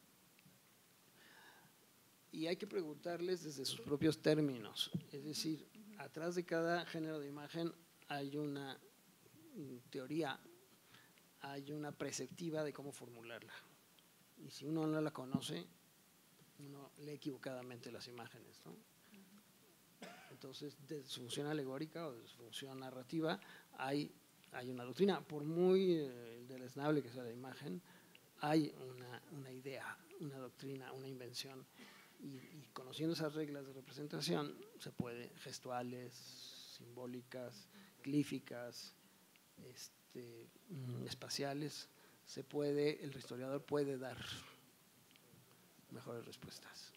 y hay que preguntarles desde sus propios términos, es decir, atrás de cada género de imagen hay una teoría, hay una perspectiva de cómo formularla. Y si uno no la conoce, uno lee equivocadamente las imágenes, ¿no? Entonces, de su función alegórica o de su función narrativa, hay, hay una doctrina. Por muy eh, deleznable que sea la imagen, hay una, una idea, una doctrina, una invención. Y, y conociendo esas reglas de representación, se puede, gestuales, simbólicas, glíficas, este, espaciales, se puede, el historiador puede dar mejores respuestas.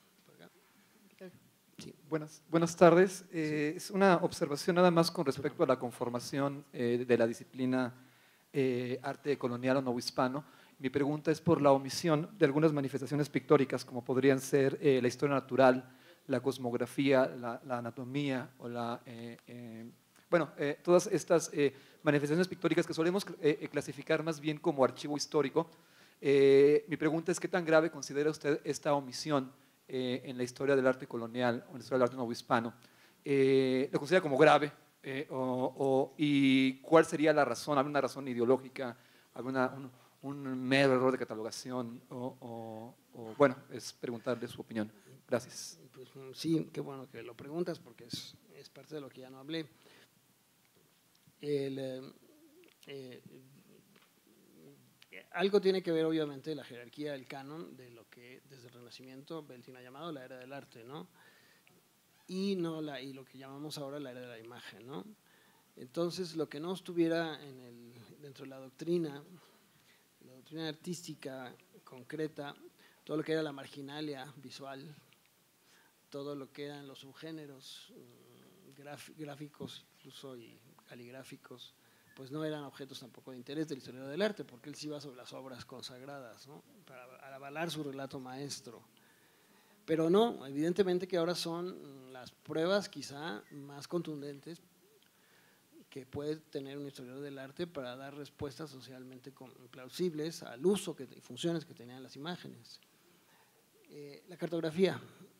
Sí. Buenas, buenas tardes. Eh, sí. Es una observación nada más con respecto a la conformación eh, de la disciplina eh, arte colonial o novohispano. Mi pregunta es por la omisión de algunas manifestaciones pictóricas, como podrían ser eh, la historia natural, la cosmografía, la, la anatomía o la… Eh, eh, bueno, eh, todas estas eh, manifestaciones pictóricas que solemos eh, clasificar más bien como archivo histórico. Eh, mi pregunta es, ¿qué tan grave considera usted esta omisión eh, en la historia del arte colonial o en la historia del arte novohispano? Eh, ¿Lo considera como grave? Eh, o, o, ¿Y cuál sería la razón? ¿Alguna razón ideológica? ¿Alguna, un, un mero error de catalogación? O, o, o, bueno, es preguntarle su opinión. Gracias. Pues, sí, qué bueno que lo preguntas porque es, es parte de lo que ya no hablé. El, eh, eh, algo tiene que ver obviamente la jerarquía del canon de lo que desde el Renacimiento Beltin ha llamado la era del arte, ¿no? Y, no la, y lo que llamamos ahora la era de la imagen, ¿no? Entonces, lo que no estuviera en el, dentro de la doctrina, la doctrina artística concreta, todo lo que era la marginalia visual, todo lo que eran los subgéneros graf, gráficos incluso y caligráficos, pues no eran objetos tampoco de interés del historiador del arte, porque él sí iba sobre las obras consagradas, ¿no? Para avalar su relato maestro. Pero no, evidentemente que ahora son las pruebas quizá más contundentes que puede tener un historiador del arte para dar respuestas socialmente plausibles al uso que, y funciones que tenían las imágenes. Eh, la cartografía,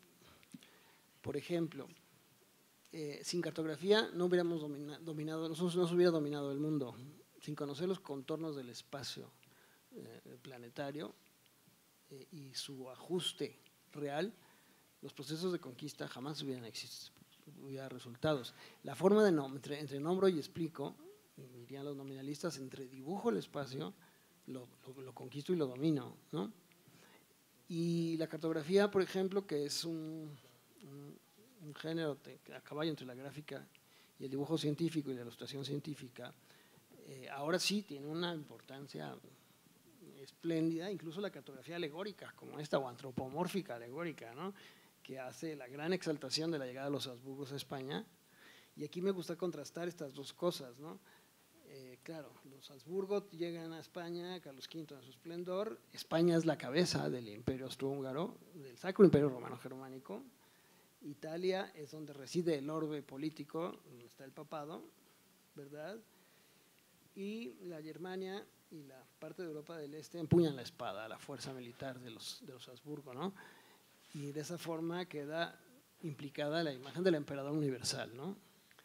por ejemplo, Eh, sin cartografía no hubiéramos domina, dominado, nosotros no se hubiera dominado el mundo. Sin conocer los contornos del espacio eh, planetario eh, y su ajuste real, los procesos de conquista jamás hubieran existido, hubiera resultados. La forma de no, entre, entre nombro y explico, dirían los nominalistas, entre dibujo el espacio, lo, lo, lo conquisto y lo domino, ¿no? Y la cartografía, por ejemplo, que es un, un un género a caballo entre la gráfica y el dibujo científico y la ilustración científica, eh, ahora sí tiene una importancia espléndida, incluso la cartografía alegórica, como esta, o antropomórfica alegórica, ¿no? Que hace la gran exaltación de la llegada de los Habsburgos a España. Y aquí me gusta contrastar estas dos cosas, ¿no? Eh, claro, los Habsburgos llegan a España, Carlos quinto en su esplendor, España es la cabeza del imperio austrohúngaro, del Sacro Imperio Romano Germánico. Italia es donde reside el orbe político, donde está el papado, ¿verdad? Y la Germania y la parte de Europa del Este empuñan la espada a la fuerza militar de los, de los Habsburgo, ¿no? Y de esa forma queda implicada la imagen del emperador universal, ¿no?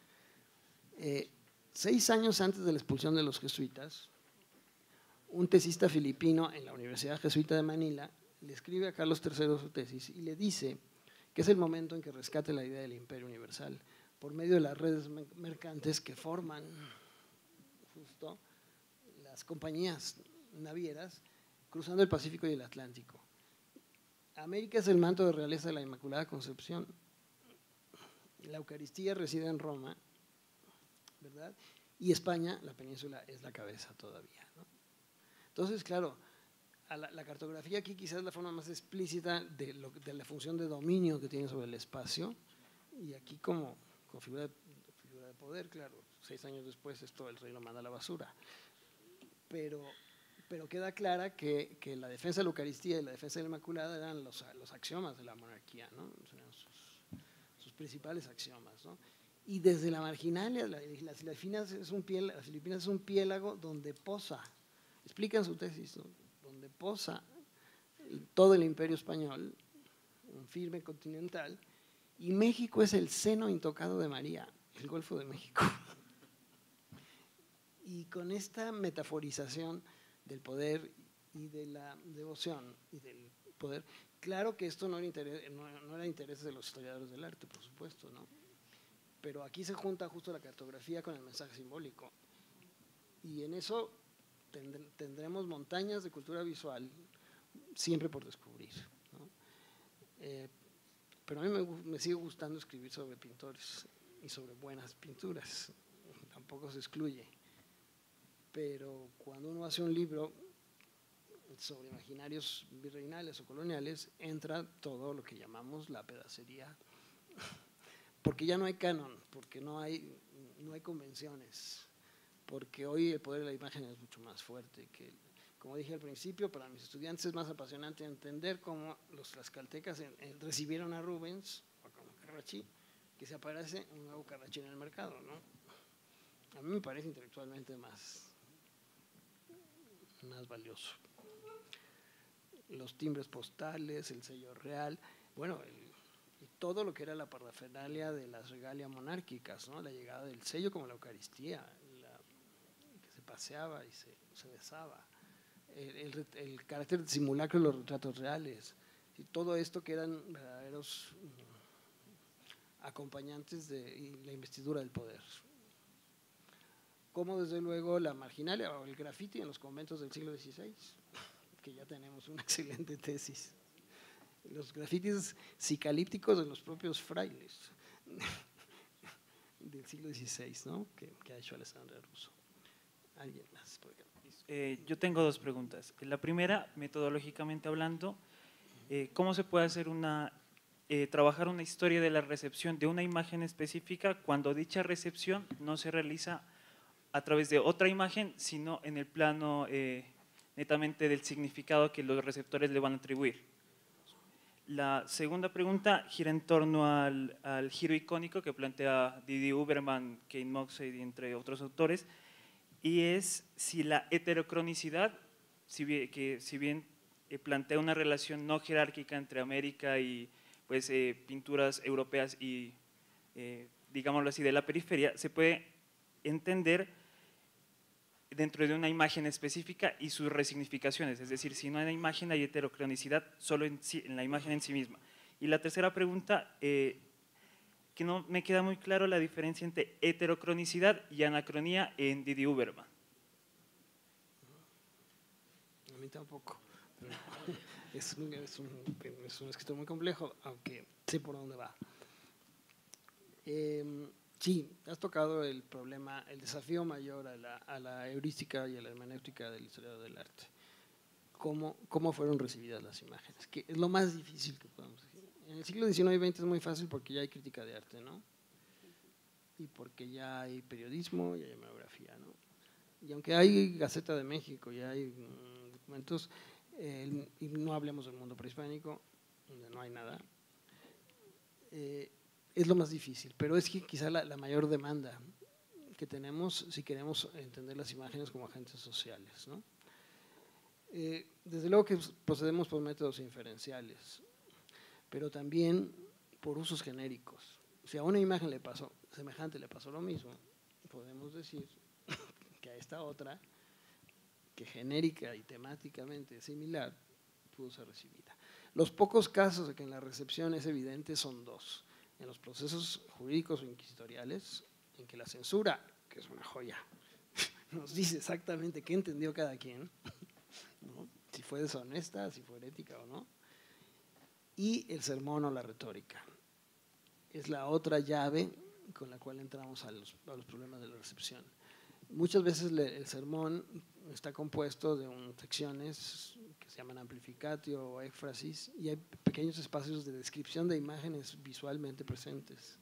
Eh, seis años antes de la expulsión de los jesuitas, un tesista filipino en la Universidad Jesuita de Manila le escribe a Carlos tercero su tesis y le dice que es el momento en que rescate la idea del imperio universal por medio de las redes mercantes que forman justo las compañías navieras cruzando el Pacífico y el Atlántico. América es el manto de realeza de la Inmaculada Concepción, la Eucaristía reside en Roma, ¿verdad? Y España, la península, es la cabeza todavía, ¿no? Entonces, claro, a la, la cartografía aquí quizás es la forma más explícita de, lo, de la función de dominio que tiene sobre el espacio, y aquí como, como figura, de, figura de poder, claro, seis años después esto el rey lo manda a la basura. Pero, pero queda clara que, que la defensa de la Eucaristía y la defensa de la Inmaculada eran los, los axiomas de la monarquía, ¿no? O sea, sus, sus principales axiomas, ¿no? Y desde la marginalia, la, las Filipinas es un piel, las Filipinas es un piélago donde posa, explican su tesis, ¿no? Donde posa todo el imperio español, un firme continental, y México es el seno intocado de María, el Golfo de México. Y con esta metaforización del poder y de la devoción y del poder, claro que esto no era interés, no, no era interés de los historiadores del arte, por supuesto, ¿no? Pero aquí se junta justo la cartografía con el mensaje simbólico. Y en eso tendremos montañas de cultura visual siempre por descubrir, ¿no? Eh, pero a mí me, me sigue gustando escribir sobre pintores y sobre buenas pinturas, tampoco se excluye. Pero cuando uno hace un libro sobre imaginarios virreinales o coloniales, entra todo lo que llamamos la pedacería, porque ya no hay canon, porque no hay, no hay convenciones, porque hoy el poder de la imagen es mucho más fuerte. Que, como dije al principio, para mis estudiantes es más apasionante entender cómo los tlaxcaltecas en, en, recibieron a Rubens o como Carracci, que se aparece un nuevo Carracci en el mercado, ¿no? A mí me parece intelectualmente más, más valioso. Los timbres postales, el sello real, bueno, el, y todo lo que era la parafernalia de las regalias monárquicas, ¿no? La llegada del sello como la Eucaristía, la, que se paseaba y se, se besaba, el, el, el carácter simulacro de los retratos reales, y todo esto que eran verdaderos acompañantes de la investidura del poder. Como desde luego la marginalia o el graffiti en los conventos del siglo dieciséis, que ya tenemos una excelente tesis. Los grafitis psicalípticos de los propios frailes del siglo dieciséis, ¿no? que, que ha hecho Alessandra Russo. ¿Alguien más? Por ejemplo. Eh, yo tengo dos preguntas. La primera, metodológicamente hablando, eh, ¿cómo se puede hacer una, eh, trabajar una historia de la recepción de una imagen específica cuando dicha recepción no se realiza a través de otra imagen, sino en el plano eh, netamente del significado que los receptores le van a atribuir? La segunda pregunta gira en torno al, al giro icónico que plantea Didi Uberman, Kate Moxey, entre otros autores, y es si la heterocronicidad, si bien, que si bien eh, plantea una relación no jerárquica entre América y pues, eh, pinturas europeas y, eh, digámoslo así, de la periferia, se puede entender dentro de una imagen específica y sus resignificaciones, es decir, si no hay imagen hay heterocronicidad solo en, sí, en la imagen en sí misma. Y la tercera pregunta, eh, que no me queda muy claro la diferencia entre heterocronicidad y anacronía en Didi Uberman. A mí tampoco. Es un, es, un, es un escritor muy complejo, aunque sé por dónde va. Eh, sí, has tocado el problema, el desafío mayor a la, a la heurística y a la hermenéutica del historiador del arte. ¿Cómo, cómo fueron recibidas las imágenes? Que es lo más difícil que podemos decir. En el siglo diecinueve y veinte es muy fácil porque ya hay crítica de arte, ¿no? Y porque ya hay periodismo y hay monografía, ¿no? Y aunque hay Gaceta de México y hay um, documentos, eh, y no hablemos del mundo prehispánico, donde no hay nada, eh, es lo más difícil, pero es que quizá la, la mayor demanda que tenemos si queremos entender las imágenes como agentes sociales, ¿no? Eh, desde luego que procedemos por métodos inferenciales, pero también por usos genéricos. Si a una imagen le pasó, semejante le pasó lo mismo, podemos decir que a esta otra, que genérica y temáticamente similar, pudo ser recibida. Los pocos casos de que en la recepción es evidente son dos. En los procesos jurídicos o inquisitoriales, en que la censura, que es una joya, nos dice exactamente qué entendió cada quien, ¿no? Si fue deshonesta, si fue herética o no, y el sermón o la retórica. Es la otra llave con la cual entramos a los, a los problemas de la recepción. Muchas veces le, el sermón está compuesto de un, secciones que se llaman amplificatio o éfrasis, y hay pequeños espacios de descripción de imágenes visualmente presentes.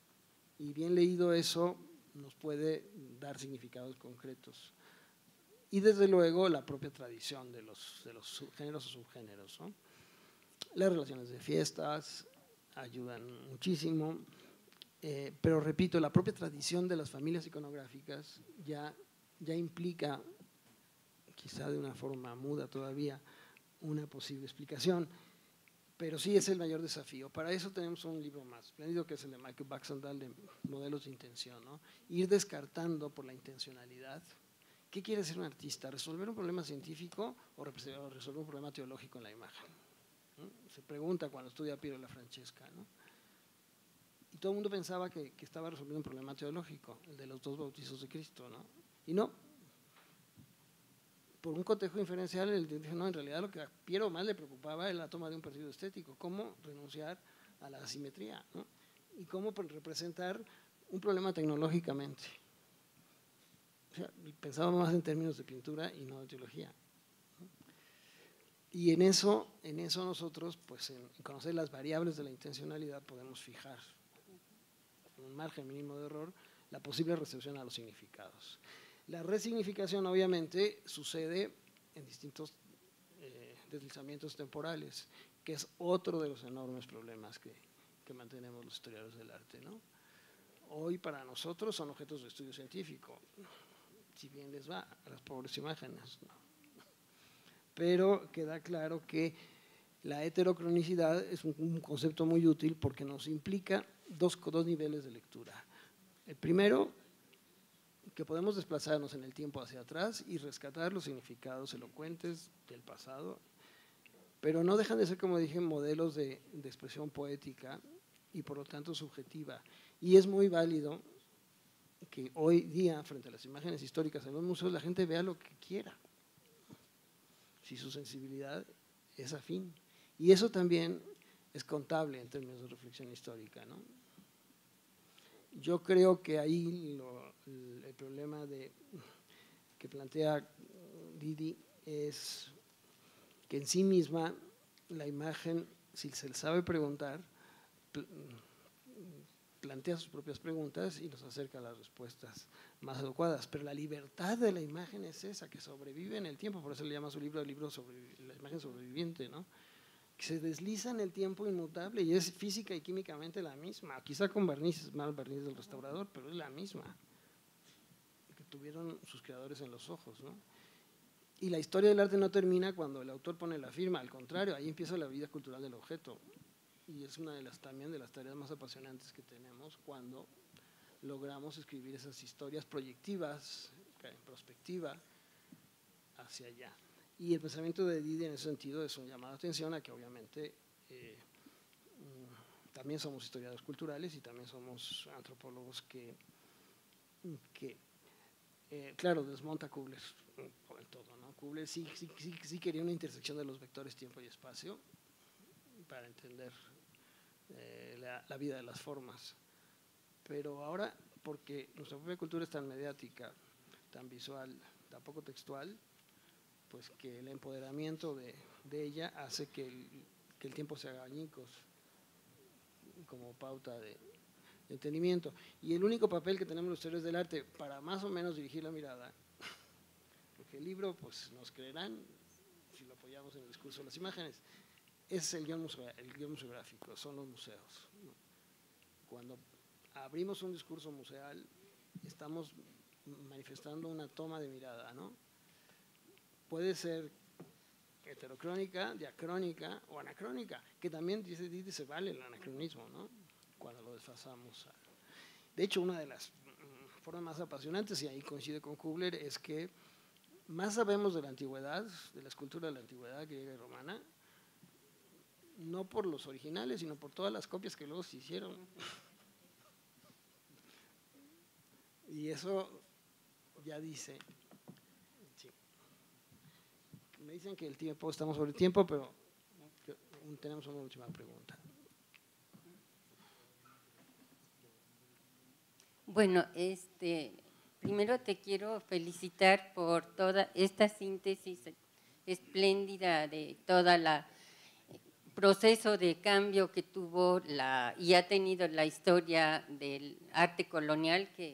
Y bien leído eso nos puede dar significados concretos. y desde luego la propia tradición de los, de los géneros o subgéneros, ¿no? Las relaciones de fiestas ayudan muchísimo, eh, pero repito, la propia tradición de las familias iconográficas ya, ya implica, quizá de una forma muda todavía, una posible explicación, pero sí es el mayor desafío. Para eso tenemos un libro más espléndido, que es el de Michael Baxandall, de modelos de intención, ¿no? Ir descartando por la intencionalidad. ¿Qué quiere ser un artista? ¿Resolver un problema científico o resolver un problema teológico en la imagen? ¿No? Se pregunta cuando estudia Piero la Francesca, ¿no? Y todo el mundo pensaba que, que estaba resolviendo un problema teológico, el de los dos bautizos de Cristo, ¿no? Y no. Por un cotejo inferencial, él dijo, no, en realidad lo que a Piero más le preocupaba era la toma de un partido estético, cómo renunciar a la asimetría, ¿no? Y cómo representar un problema tecnológicamente. O sea, pensaba más en términos de pintura y no de teología. Y en eso, en eso nosotros, pues en conocer las variables de la intencionalidad, podemos fijar con un margen mínimo de error la posible recepción a los significados. La resignificación obviamente sucede en distintos eh, deslizamientos temporales, que es otro de los enormes problemas que, que mantenemos los historiadores del arte, ¿no? Hoy para nosotros son objetos de estudio científico, si bien les va a las pobres imágenes, ¿no? Pero queda claro que la heterocronicidad es un, un concepto muy útil porque nos implica dos, dos niveles de lectura. El primero, que podemos desplazarnos en el tiempo hacia atrás y rescatar los significados elocuentes del pasado, pero no dejan de ser, como dije, modelos de, de expresión poética y por lo tanto subjetiva. Y es muy válido que hoy día, frente a las imágenes históricas en los museos, la gente vea lo que quiera, si su sensibilidad es afín. Y eso también es contable en términos de reflexión histórica, ¿no? Yo creo que ahí lo, el problema de, que plantea Didi es que en sí misma la imagen, si se le sabe preguntar, plantea sus propias preguntas y nos acerca a las respuestas más adecuadas, pero la libertad de la imagen es esa, que sobrevive en el tiempo, por eso le llama a su libro el libro sobre la imagen sobreviviente, ¿no? Que se desliza en el tiempo inmutable y es física y químicamente la misma, quizá con barnices, mal barniz del restaurador, pero es la misma que tuvieron sus creadores en los ojos, ¿no? Y la historia del arte no termina cuando el autor pone la firma, al contrario, ahí empieza la vida cultural del objeto. Y es una de las también de las tareas más apasionantes que tenemos cuando logramos escribir esas historias proyectivas, en prospectiva, hacia allá. Y el pensamiento de Didi en ese sentido es un llamado de atención a que obviamente eh, también somos historiadores culturales y también somos antropólogos que, que eh, claro, desmonta Kubler por el todo, ¿no? Kubler sí, sí, sí, sí quería una intersección de los vectores tiempo y espacio para entender eh, la, la vida de las formas, pero ahora, porque nuestra propia cultura es tan mediática, tan visual, tan poco textual, pues que el empoderamiento de, de ella hace que el, que el tiempo se haga añicos como pauta de, de entendimiento. Y el único papel que tenemos los historiadores del arte para más o menos dirigir la mirada, porque el libro pues nos creerán si lo apoyamos en el discurso de las imágenes, es el guión, museo, el guión museográfico, son los museos, ¿no? Cuando abrimos un discurso museal estamos manifestando una toma de mirada, ¿no? Puede ser heterocrónica, diacrónica o anacrónica, que también dice, dice se vale el anacronismo, ¿no? Cuando lo desfasamos. De hecho, una de las formas más apasionantes, y ahí coincide con Kubler, es que más sabemos de la antigüedad, de la escultura de la antigüedad griega y romana, no por los originales, sino por todas las copias que luego se hicieron. Y eso ya dice, sí. Me dicen que el tiempo, estamos sobre el tiempo, pero tenemos una última pregunta. Bueno, este, primero te quiero felicitar por toda esta síntesis espléndida de toda la proceso de cambio que tuvo la, y ha tenido la historia del arte colonial, que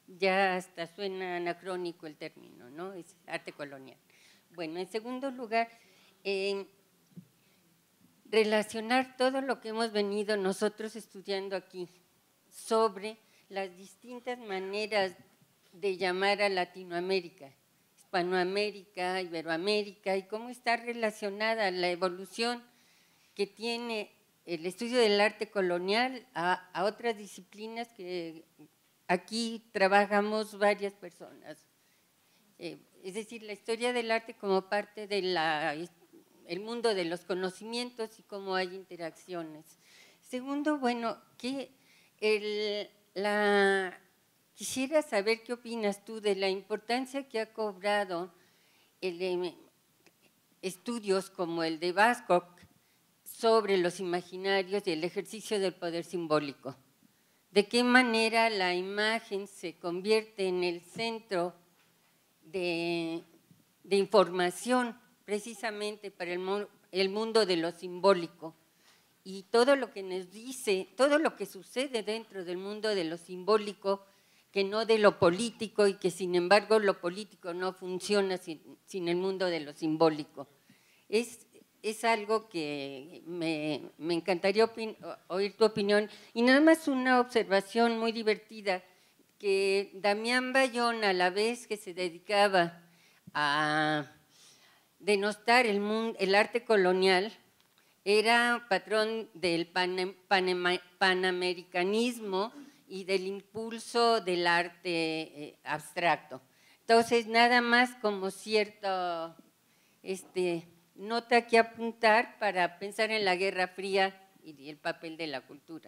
ya hasta suena anacrónico el término, ¿no? Es arte colonial. Bueno, en segundo lugar, eh, relacionar todo lo que hemos venido nosotros estudiando aquí sobre las distintas maneras de llamar a Latinoamérica, Hispanoamérica, Iberoamérica, y cómo está relacionada la evolución que tiene el estudio del arte colonial a, a otras disciplinas que aquí trabajamos varias personas. Eh, es decir, la historia del arte como parte de la el mundo de los conocimientos y cómo hay interacciones. Segundo, bueno, que el, la, quisiera saber qué opinas tú de la importancia que ha cobrado el, eh, estudios como el de Bascock sobre los imaginarios y el ejercicio del poder simbólico. De qué manera la imagen se convierte en el centro de, de información precisamente para el, el mundo de lo simbólico, y todo lo que nos dice, todo lo que sucede dentro del mundo de lo simbólico, que no de lo político, y que sin embargo lo político no funciona sin, sin el mundo de lo simbólico. Es, es algo que me, me encantaría oír tu opinión. Y nada más una observación muy divertida, que Damián Bayona, a la vez que se dedicaba a denostar el, mundo, el arte colonial, era patrón del pan, pan, panamericanismo y del impulso del arte eh, abstracto. Entonces, nada más como cierta este, nota que apuntar para pensar en la Guerra Fría y el papel de la cultura.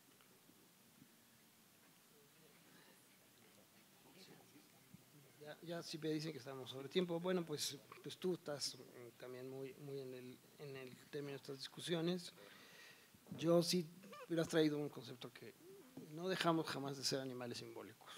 Ya si me dicen que estamos sobre tiempo, bueno, pues, pues tú estás también muy, muy en, el, en el término de estas discusiones. Yo sí hubieras traído un concepto que no dejamos jamás de ser animales simbólicos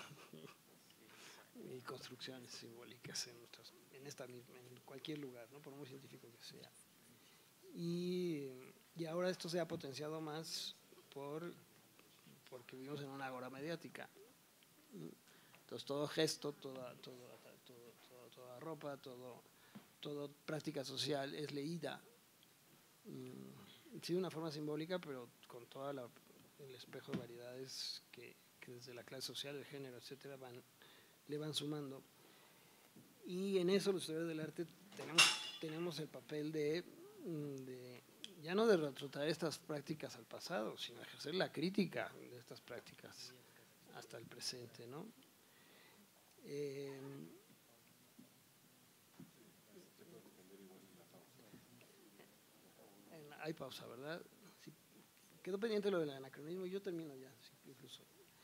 y construcciones simbólicas en, nuestras, en, esta, en cualquier lugar, ¿no? Por muy científico que sea. Y, y ahora esto se ha potenciado más por, porque vivimos en una agora mediática. Entonces, todo gesto, toda, toda, toda, toda, toda ropa, todo, toda práctica social es leída, sí, de una forma simbólica, pero con todo el espejo de variedades que, que desde la clase social, el género, etcétera, van, le van sumando. Y en eso los historiadores del arte tenemos, tenemos el papel de, de, ya no de retrotraer estas prácticas al pasado, sino ejercer la crítica de estas prácticas hasta el presente, ¿no? Eh, hay pausa, ¿verdad? Sí, quedó pendiente lo del anacronismo, yo termino ya, sí, incluso.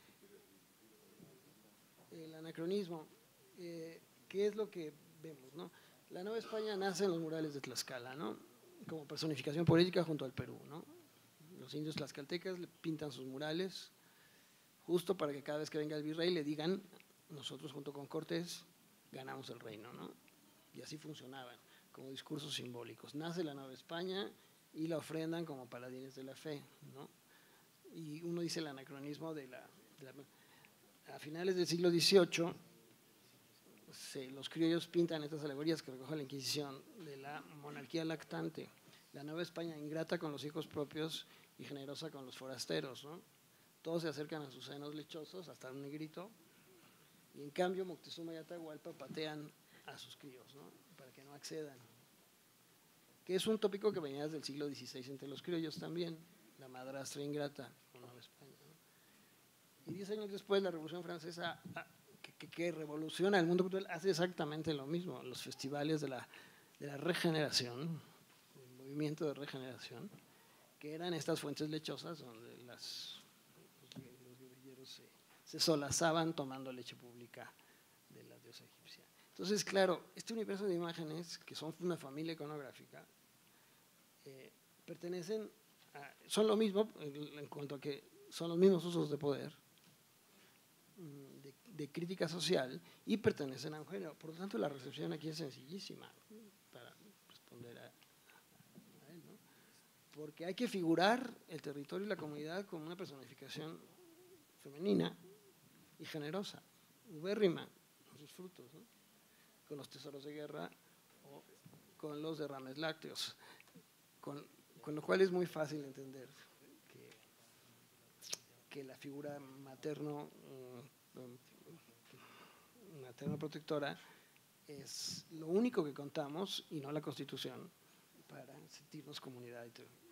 El anacronismo, eh, ¿qué es lo que vemos, no? La Nueva España nace en los murales de Tlaxcala, ¿no? Como personificación política junto al Perú, ¿no? Los indios tlaxcaltecas le pintan sus murales justo para que cada vez que venga el virrey le digan: nosotros junto con Cortés ganamos el reino, ¿no? Y así funcionaban, como discursos simbólicos. Nace la Nueva España y la ofrendan como paladines de la fe, ¿no? Y uno dice el anacronismo de la… De la a finales del siglo dieciocho, se, los criollos pintan estas alegorías que recoge la Inquisición de la monarquía lactante, la Nueva España ingrata con los hijos propios y generosa con los forasteros, ¿no? Todos se acercan a sus senos lechosos, hasta un negrito, y en cambio Moctezuma y Atahualpa patean a sus críos, ¿no? Para que no accedan. Que es un tópico que venía desde el siglo dieciséis entre los criollos también, la madrastra ingrata con Nueva España, ¿no? Y diez años después la Revolución Francesa, que, que, que revoluciona el mundo cultural, hace exactamente lo mismo. Los festivales de la, de la regeneración, el movimiento de regeneración, que eran estas fuentes lechosas donde las, los, los guerrilleros se se solazaban tomando leche pública de la diosa egipcia. Entonces, claro, este universo de imágenes, que son una familia iconográfica, eh, pertenecen a, son lo mismo en cuanto a que son los mismos usos de poder, de, de crítica social, y pertenecen a un género. Por lo tanto, la recepción aquí es sencillísima para responder a, a él, ¿no? Porque hay que figurar el territorio y la comunidad como una personificación femenina, y generosa, ubérrima con sus frutos, ¿no? Con los tesoros de guerra o con los derrames lácteos, con, con lo cual es muy fácil entender que, que la figura materno, materno protectora es lo único que contamos y no la Constitución para sentirnos comunidad y